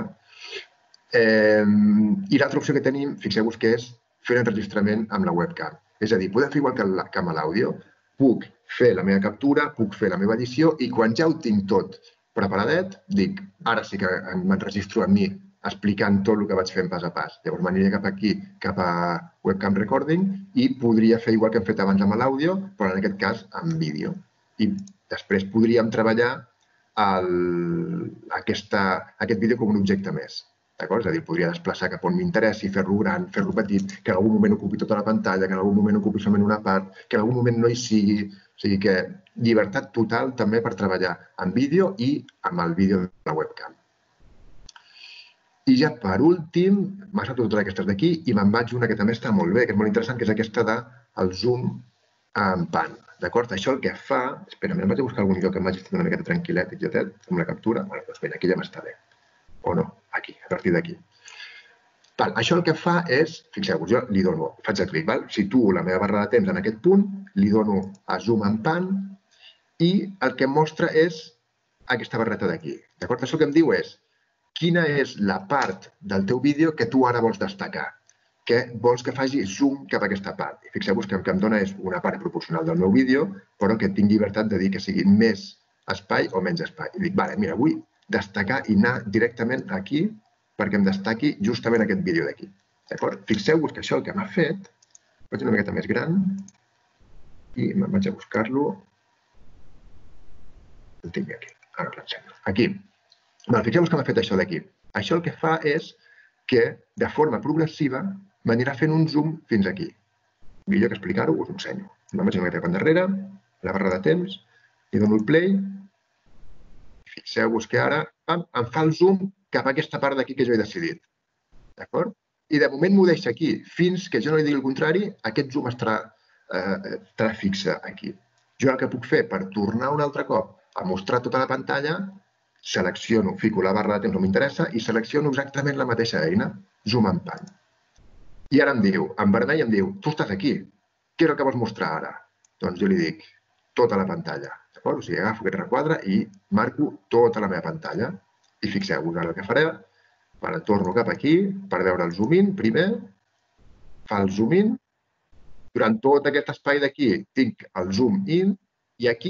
I l'altra opció que tenim, fixeu-vos que és fer l'enregistrament amb la webcam. És a dir, podem fer igual que amb l'àudio, puc fer la meva captura, puc fer la meva edició i quan ja ho tinc tot preparadet, dic, ara sí que m'enregistro a mi explicant tot el que vaig fent pas a pas. Llavors m'aniré cap aquí, cap a webcam recording i podria fer igual que hem fet abans amb l'àudio, però en aquest cas amb vídeo. I després podríem treballar aquest vídeo com un objecte més. D'acord? És a dir, podria desplaçar cap on m'interessi, fer-lo gran, fer-lo petit, que en algun moment ocupi tota la pantalla, que en algun moment ocupi solament una part, que en algun moment no hi sigui. O sigui que llibertat total també per treballar en vídeo i amb el vídeo de la webcam. I ja per últim, m'ha saltat totes aquestes d'aquí i me'n vaig una que també està molt bé, que és molt interessant, que és aquesta del zoom en pan. D'acord? Això el que fa... Espera, em vaig a buscar algun lloc que m'hagi estat una miqueta tranquil·let, amb la captura. Doncs bé, aquí ja m'està bé. O no, aquí, a partir d'aquí. Això el que fa és, fixeu-vos, jo li dono, faig el clic, situo la meva barra de temps en aquest punt, li dono a zoom en pan i el que em mostra és aquesta barreta d'aquí. D'acord? Això que em diu és quina és la part del teu vídeo que tu ara vols destacar, que vols que faci zoom cap a aquesta part. I fixeu-vos que el que em dona és una part proporcional del meu vídeo, però que tinc llibertat de dir que sigui més espai o menys espai. I dic, mira, vull destacar i anar directament aquí perquè em destaqui justament aquest vídeo d'aquí. D'acord? Fixeu-vos que això el que m'ha fet, faig una miqueta més gran i me'n vaig a buscar-lo. El tinc aquí. Ara l'ensenyo. Aquí. Fixeu-vos que m'ha fet això d'aquí. Això el que fa és que de forma progressiva m'anirà fent un zoom fins aquí. Millor que explicar-ho, us ho ensenyo. Me'n vaig una miqueta cap endarrere, la barra de temps, i dono el play. Fixeu-vos que ara em fa el zoom cap a aquesta part d'aquí que jo he decidit. D'acord? I de moment m'ho deixa aquí. Fins que jo no li digui el contrari, aquest zoom estarà fixe aquí. Jo el que puc fer per tornar un altre cop a mostrar tota la pantalla, selecciono, fico la barra de temps on m'interessa i selecciono exactament la mateixa eina, zoom en pan. I ara em diu, en vermell em diu, tu estàs aquí, què és el que vols mostrar ara? Doncs jo li dic, tota la pantalla. O sigui, agafo aquest requadre i marco tota la meva pantalla. I fixeu-vos, ara el que faré, torno cap aquí per veure el zoom in primer, fa el zoom in, durant tot aquest espai d'aquí tinc el zoom in i aquí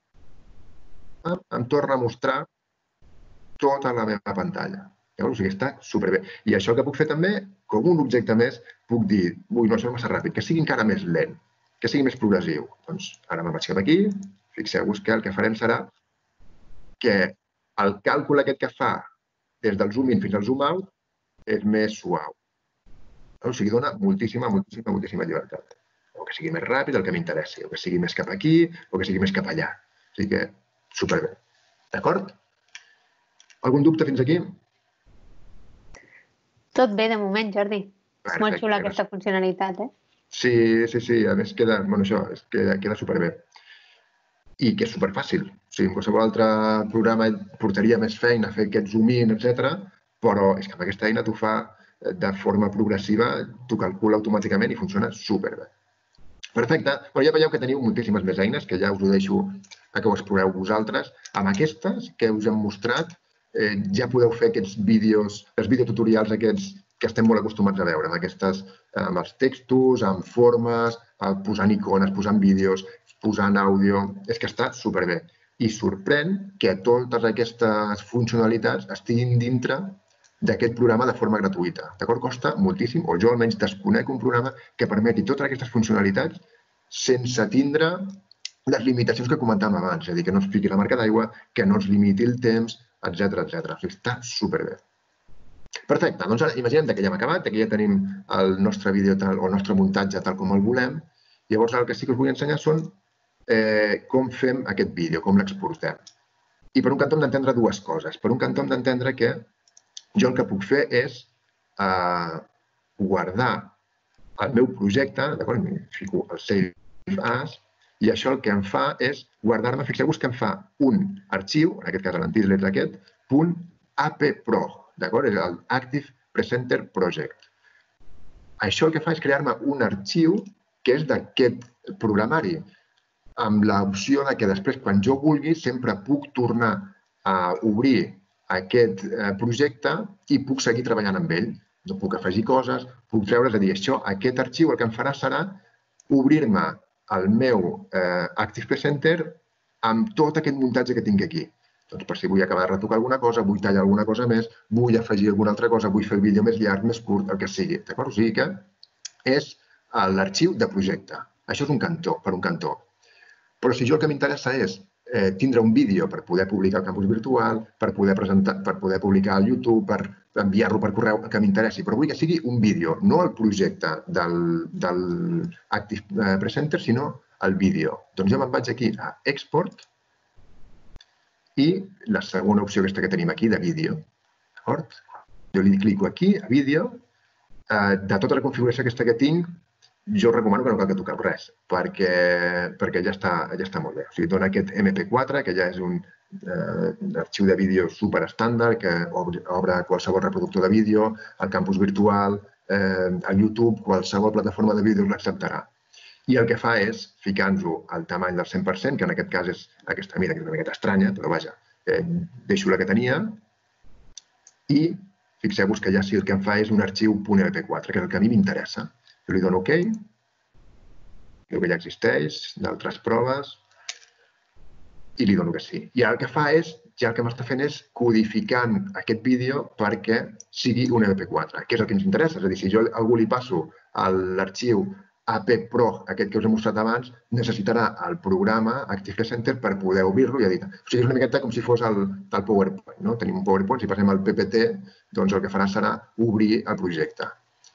em torna a mostrar tota la meva pantalla. O sigui, està superbé. I això que puc fer també, com un objecte més, puc dir, ui, no, això és massa ràpid, que sigui encara més lent, que sigui més progressiu. Doncs ara me'n vaig cap aquí. Fixeu-vos que el que farem serà que el càlcul aquest que fa des del zoom in fins al zoom out és més suau. O sigui, dona moltíssima llibertat. O que sigui més ràpid, el que m'interessi, o que sigui més cap aquí, o que sigui més cap allà. O sigui que, superbé. D'acord? Algun dubte fins aquí? Tot bé de moment, Jordi. És molt xula aquesta funcionalitat, eh? Sí. A més, queda superbé. I que és superfàcil. O sigui, en qualsevol altre programa portaria més feina a fer aquest zoom in, etc. Però és que amb aquesta eina t'ho fa de forma progressiva, t'ho calcula automàticament i funciona superbé. Perfecte. Ja veieu que teniu moltíssimes més eines, que ja us ho deixo a que ho exploreu vosaltres. Amb aquestes que us hem mostrat, ja podeu fer aquests vídeos, els videotutorials aquests que estem molt acostumats a veure, amb els textos, amb formes, posant icones, posant vídeos, posant àudio. És que està superbé. I sorprèn que totes aquestes funcionalitats estiguin dintre d'aquest programa de forma gratuïta. D'acord? Costa moltíssim, o jo almenys desconec un programa que permeti totes aquestes funcionalitats sense tindre les limitacions que comentàvem abans, és a dir, que no es fiqui la marca d'aigua, que no es limiti el temps, etc. O sigui, està superbé. Perfecte, doncs ara imaginem que ja hem acabat, que ja tenim el nostre vídeo o el nostre muntatge tal com el volem. Llavors, el que sí que us vull ensenyar són com fem aquest vídeo, com l'exportem. I per un cantó hem d'entendre dues coses. Per un cantó hem d'entendre que jo el que puc fer és guardar el meu projecte, d'acord? Fico el Save As, i això el que em fa és guardar-me, fixeu-vos que em fa un arxiu, en aquest cas l'antitlets aquest, .appprog, d'acord? És el Active Presenter Project. Això el que fa és crear-me un arxiu que és d'aquest programari, amb l'opció que després, quan jo vulgui, sempre puc tornar a obrir aquest projecte i puc seguir treballant amb ell. No puc afegir coses, puc treure, és a dir, aquest arxiu el que em farà serà obrir-me el meu Active Presenter amb tot aquest muntatge que tinc aquí. Doncs per si vull acabar de retocar alguna cosa, vull tallar alguna cosa més, vull afegir alguna altra cosa, vull fer el vídeo més llarg, més curt, el que sigui. D'acord? O sigui que és l'arxiu de projecte. Això és un cantó, per un cantó. Però si jo el que m'interessa és tindre un vídeo per poder publicar al campus virtual, per poder publicar al YouTube, per enviar-lo per correu, que m'interessi, però vull que sigui un vídeo, no el projecte del Active Presenter, sinó el vídeo. Doncs jo me'n vaig aquí a Export i la segona opció aquesta que tenim aquí, de vídeo. Jo li clico aquí, a vídeo. De tota la configuració aquesta que tinc, jo recomano que no cal que toqueu res, perquè ja està molt bé. O sigui, dona aquest MP4, que ja és un arxiu de vídeo superestàndard, que obre qualsevol reproductor de vídeo, al campus virtual, al YouTube, qualsevol plataforma de vídeo l'acceptarà. I el que fa és ficar-nos-ho al tamany del 100%, que en aquest cas és aquesta mida, que és una miqueta estranya, però vaja, deixo la que tenia, i fixeu-vos que ja sí el que em fa és un arxiu .mp4, que és el que a mi m'interessa. Jo li dono OK, veu que ja existeix, d'altres proves, i li dono que sí. I ara el que fa és, ja el que m'està fent és codificant aquest vídeo perquè sigui un MP4, que és el que ens interessa. És a dir, si jo a algú li passo l'arxiu appprog, aquest que us he mostrat abans, necessitarà el programa Active Presenter per poder obrir-lo i editar. O sigui, és una miqueta com si fos el PowerPoint. Tenim un PowerPoint, si passem al PPT, doncs el que farà serà obrir el projecte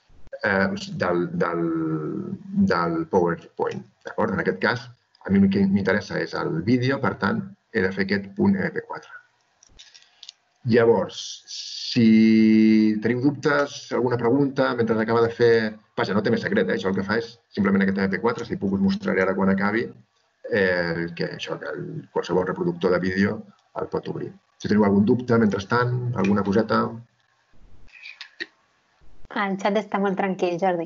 del PowerPoint. En aquest cas, a mi el que m'interessa és el vídeo, per tant, he de fer aquest .mp4. Llavors, si teniu dubtes, alguna pregunta, mentre acaba de fer... Vaja, no té més secret, això el que fa és simplement aquest MP4, si puc us mostraré ara quan acabi, que qualsevol reproductor de vídeo el pot obrir. Si teniu algun dubte, mentrestant, alguna coseta... El xat està molt tranquil, Jordi.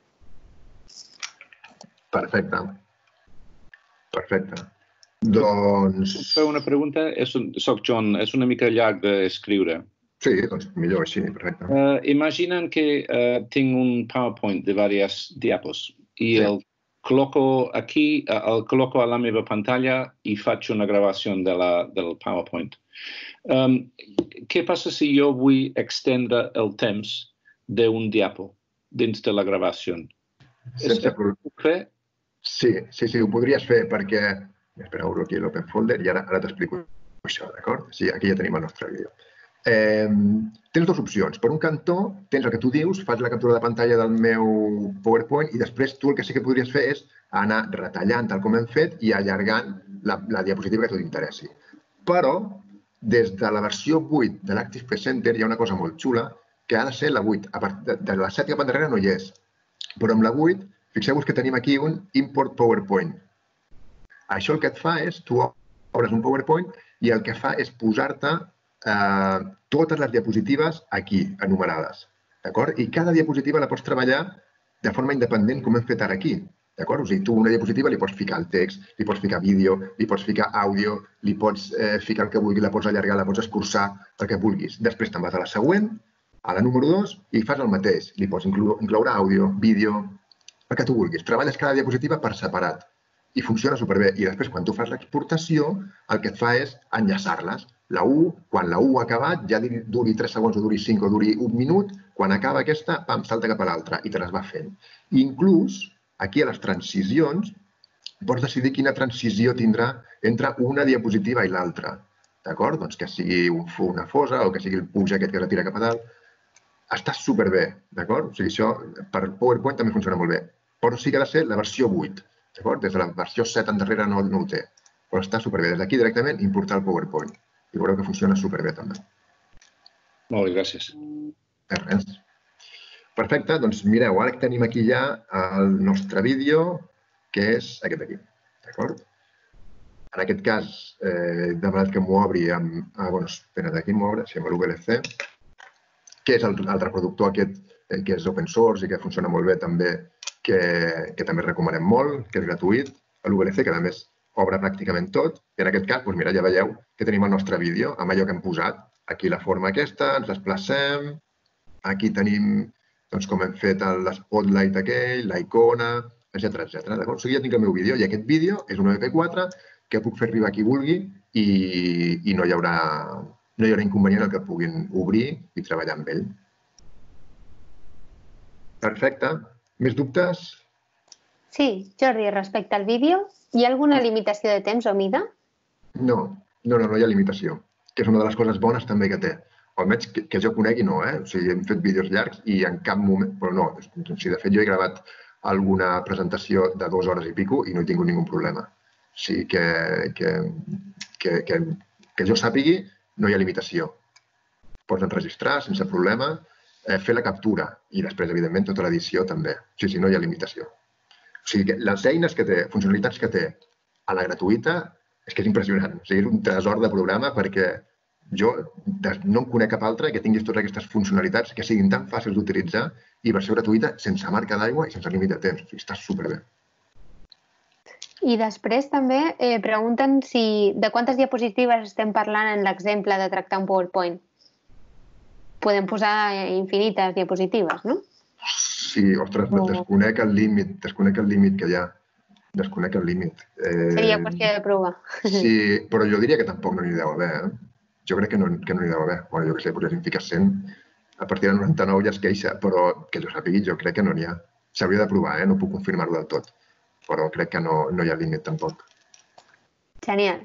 Perfecte. Perfecte. Doncs... Puc fer una pregunta? Soc John, és una mica llarg d'escriure. Sí, doncs millor així, perfecte. Imaginen que tinc un PowerPoint de diverses diapos i el col·loco aquí, el col·loco a la meva pantalla i faig una gravació del PowerPoint. Què passa si jo vull extendre el temps d'un diapo dins de la gravació? Sense problema. Ho puc fer? Sí, ho podries fer perquè... Espera, obro aquí l'Open Folder i ara t'explico això, d'acord? Sí, aquí ja tenim el nostre vídeo. Tens dues opcions. Per un cantó, tens el que tu dius, fas la captura de pantalla del meu PowerPoint i després tu el que sí que podries fer és anar retallant tal com hem fet i allargant la diapositiva que a tu t'interessi. Però, des de la versió 8 de l'Active Presenter hi ha una cosa molt xula que ha de ser la 8. De la 7 cap enrere no hi és. Però amb la 8, fixeu-vos que tenim aquí un Import PowerPoint. Això el que et fa és, tu obres un PowerPoint i el que fa és posar-te totes les diapositives aquí, enumerades. I cada diapositiva la pots treballar de forma independent com hem fet ara aquí. O sigui, tu una diapositiva li pots ficar el text, li pots ficar vídeo, li pots ficar àudio, li pots ficar el que vulguis, la pots allargar, la pots escurçar, el que vulguis. Després te'n vas a la següent A la número 2 i fas el mateix. Li pots incloure àudio, vídeo, el que tu vulguis. Treballes cada diapositiva per separat i funciona superbé. I després, quan tu fas l'exportació, el que et fa és enllaçar-les. La 1, quan la 1 ha acabat, ja duri 3 segons o duri 5 o duri 1 minut, quan acaba aquesta, pam, salta cap a l'altra i te les va fent. I inclús, aquí a les transicions, pots decidir quina transició tindrà entre una diapositiva i l'altra. D'acord? Doncs que sigui una fosa o que sigui el puig aquest que es retira cap a dalt. Està superbé, d'acord? O sigui, això per PowerPoint també funciona molt bé. Però sí que ha de ser la versió 8, d'acord? Des de la versió 7 endarrere no ho té. Però està superbé. Des d'aquí directament importar el PowerPoint. I veureu que funciona superbé també. Molt bé, gràcies. Res. Perfecte, doncs mireu, ara que tenim aquí ja el nostre vídeo, que és aquest d'aquí, d'acord? En aquest cas, he demanat que m'ho obri amb... Bueno, espera, d'aquí m'ho obre, amb l'UVLC, que és el reproductor aquest, que és open source i que funciona molt bé també, que també recomanem molt, que és gratuït, l'UVLC, que a més obre pràcticament tot. I en aquest cas, doncs mira, ja veieu que tenim el nostre vídeo amb allò que hem posat. Aquí la forma aquesta, ens desplacem, aquí tenim com hem fet l'spotlight aquell, la icona, etc. O sigui, ja tinc el meu vídeo i aquest vídeo és un MP4 que puc fer arribar a qui vulgui i no hi haurà inconvenient en que puguin obrir i treballar amb ell. Perfecte. Més dubtes? Sí, Jordi, respecte al vídeo, hi ha alguna limitació de temps o mida? No hi ha limitació, que és una de les coses bones també que té. Almenys que jo conegui no, O sigui, hem fet vídeos llargs i en cap moment... Però no, de fet jo he gravat alguna presentació de 2 hores i pico i no he tingut ningú problema. O sigui que jo sàpigui, no hi ha limitació. Pots enregistrar sense problema, fer la captura i després, evidentment, tota l'edició també. Sí, no hi ha limitació. O sigui que les eines que té, funcionalitats que té a la gratuïta, és que és impressionant. O sigui, és un tresor de programa perquè jo no en conec cap altre que tinguis totes aquestes funcionalitats que siguin tan fàcils d'utilitzar i versió gratuïta sense marca d'aigua i sense límit de temps. O sigui, està superbé. I després també pregunten de quantes diapositives estem parlant en l'exemple de tractar un PowerPoint. Podem posar infinites diapositives, no? Sí, ostres, desconec el límit que hi ha. Desconec el límit. Seria qüestió de provar. Sí, però jo diria que tampoc no n'hi deu haver. Jo crec que no n'hi deu haver. Bueno, jo què sé, potser si en fiques 100, a partir de 99 ja es queixa, però que jo sàpigui, jo crec que no n'hi ha. S'hauria de provar, no puc confirmar-ho del tot. Però crec que no hi ha límit tampoc. Genial.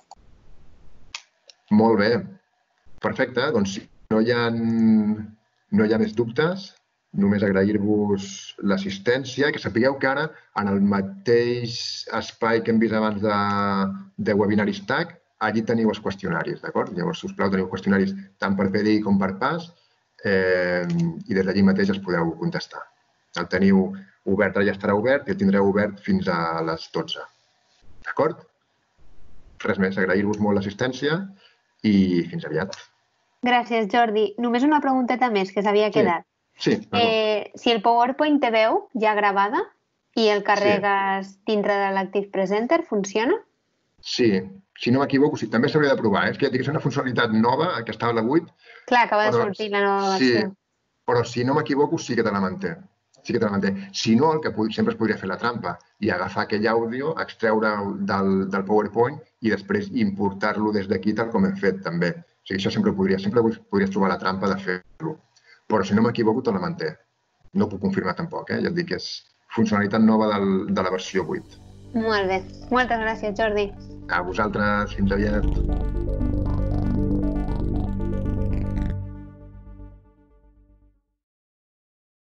Molt bé. Perfecte. Doncs si no hi ha més dubtes, només agrair-vos l'assistència, que sapigueu que ara en el mateix espai que hem vist abans de Webinaris Tag, allí teniu els qüestionaris, d'acord? Llavors, sisplau, teniu qüestionaris tant per PDI com per PAS i des d'allí mateix els podeu contestar. El teniu obert, ara ja estarà obert i el tindreu obert fins a les 12. D'acord? Res més, agrair-vos molt l'assistència i fins aviat. Gràcies, Jordi. Només una pregunteta més que s'havia quedat. Sí, si el PowerPoint té veu ja gravada i el carregues dintre de l'Active Presenter, funciona? Sí, si no m'equivoco, també s'hauria de provar. És que ja dic que és una funcionalitat nova, que estava a la 8. Clar, acaba de sortir la nova versió. Sí, però si no m'equivoco sí que te la manté. Si no, el que sempre es podria fer la trampa i agafar aquell àudio, extreure'l del PowerPoint i després importar-lo des d'aquí tal com hem fet també. O sigui, això sempre podries trobar la trampa de fer-lo. Però si no m'equivoco, te la manté. No puc confirmar tampoc, ja et dic que és funcionalitat nova de la versió 8. Molt bé. Moltes gràcies, Jordi. A vosaltres, fins aviat.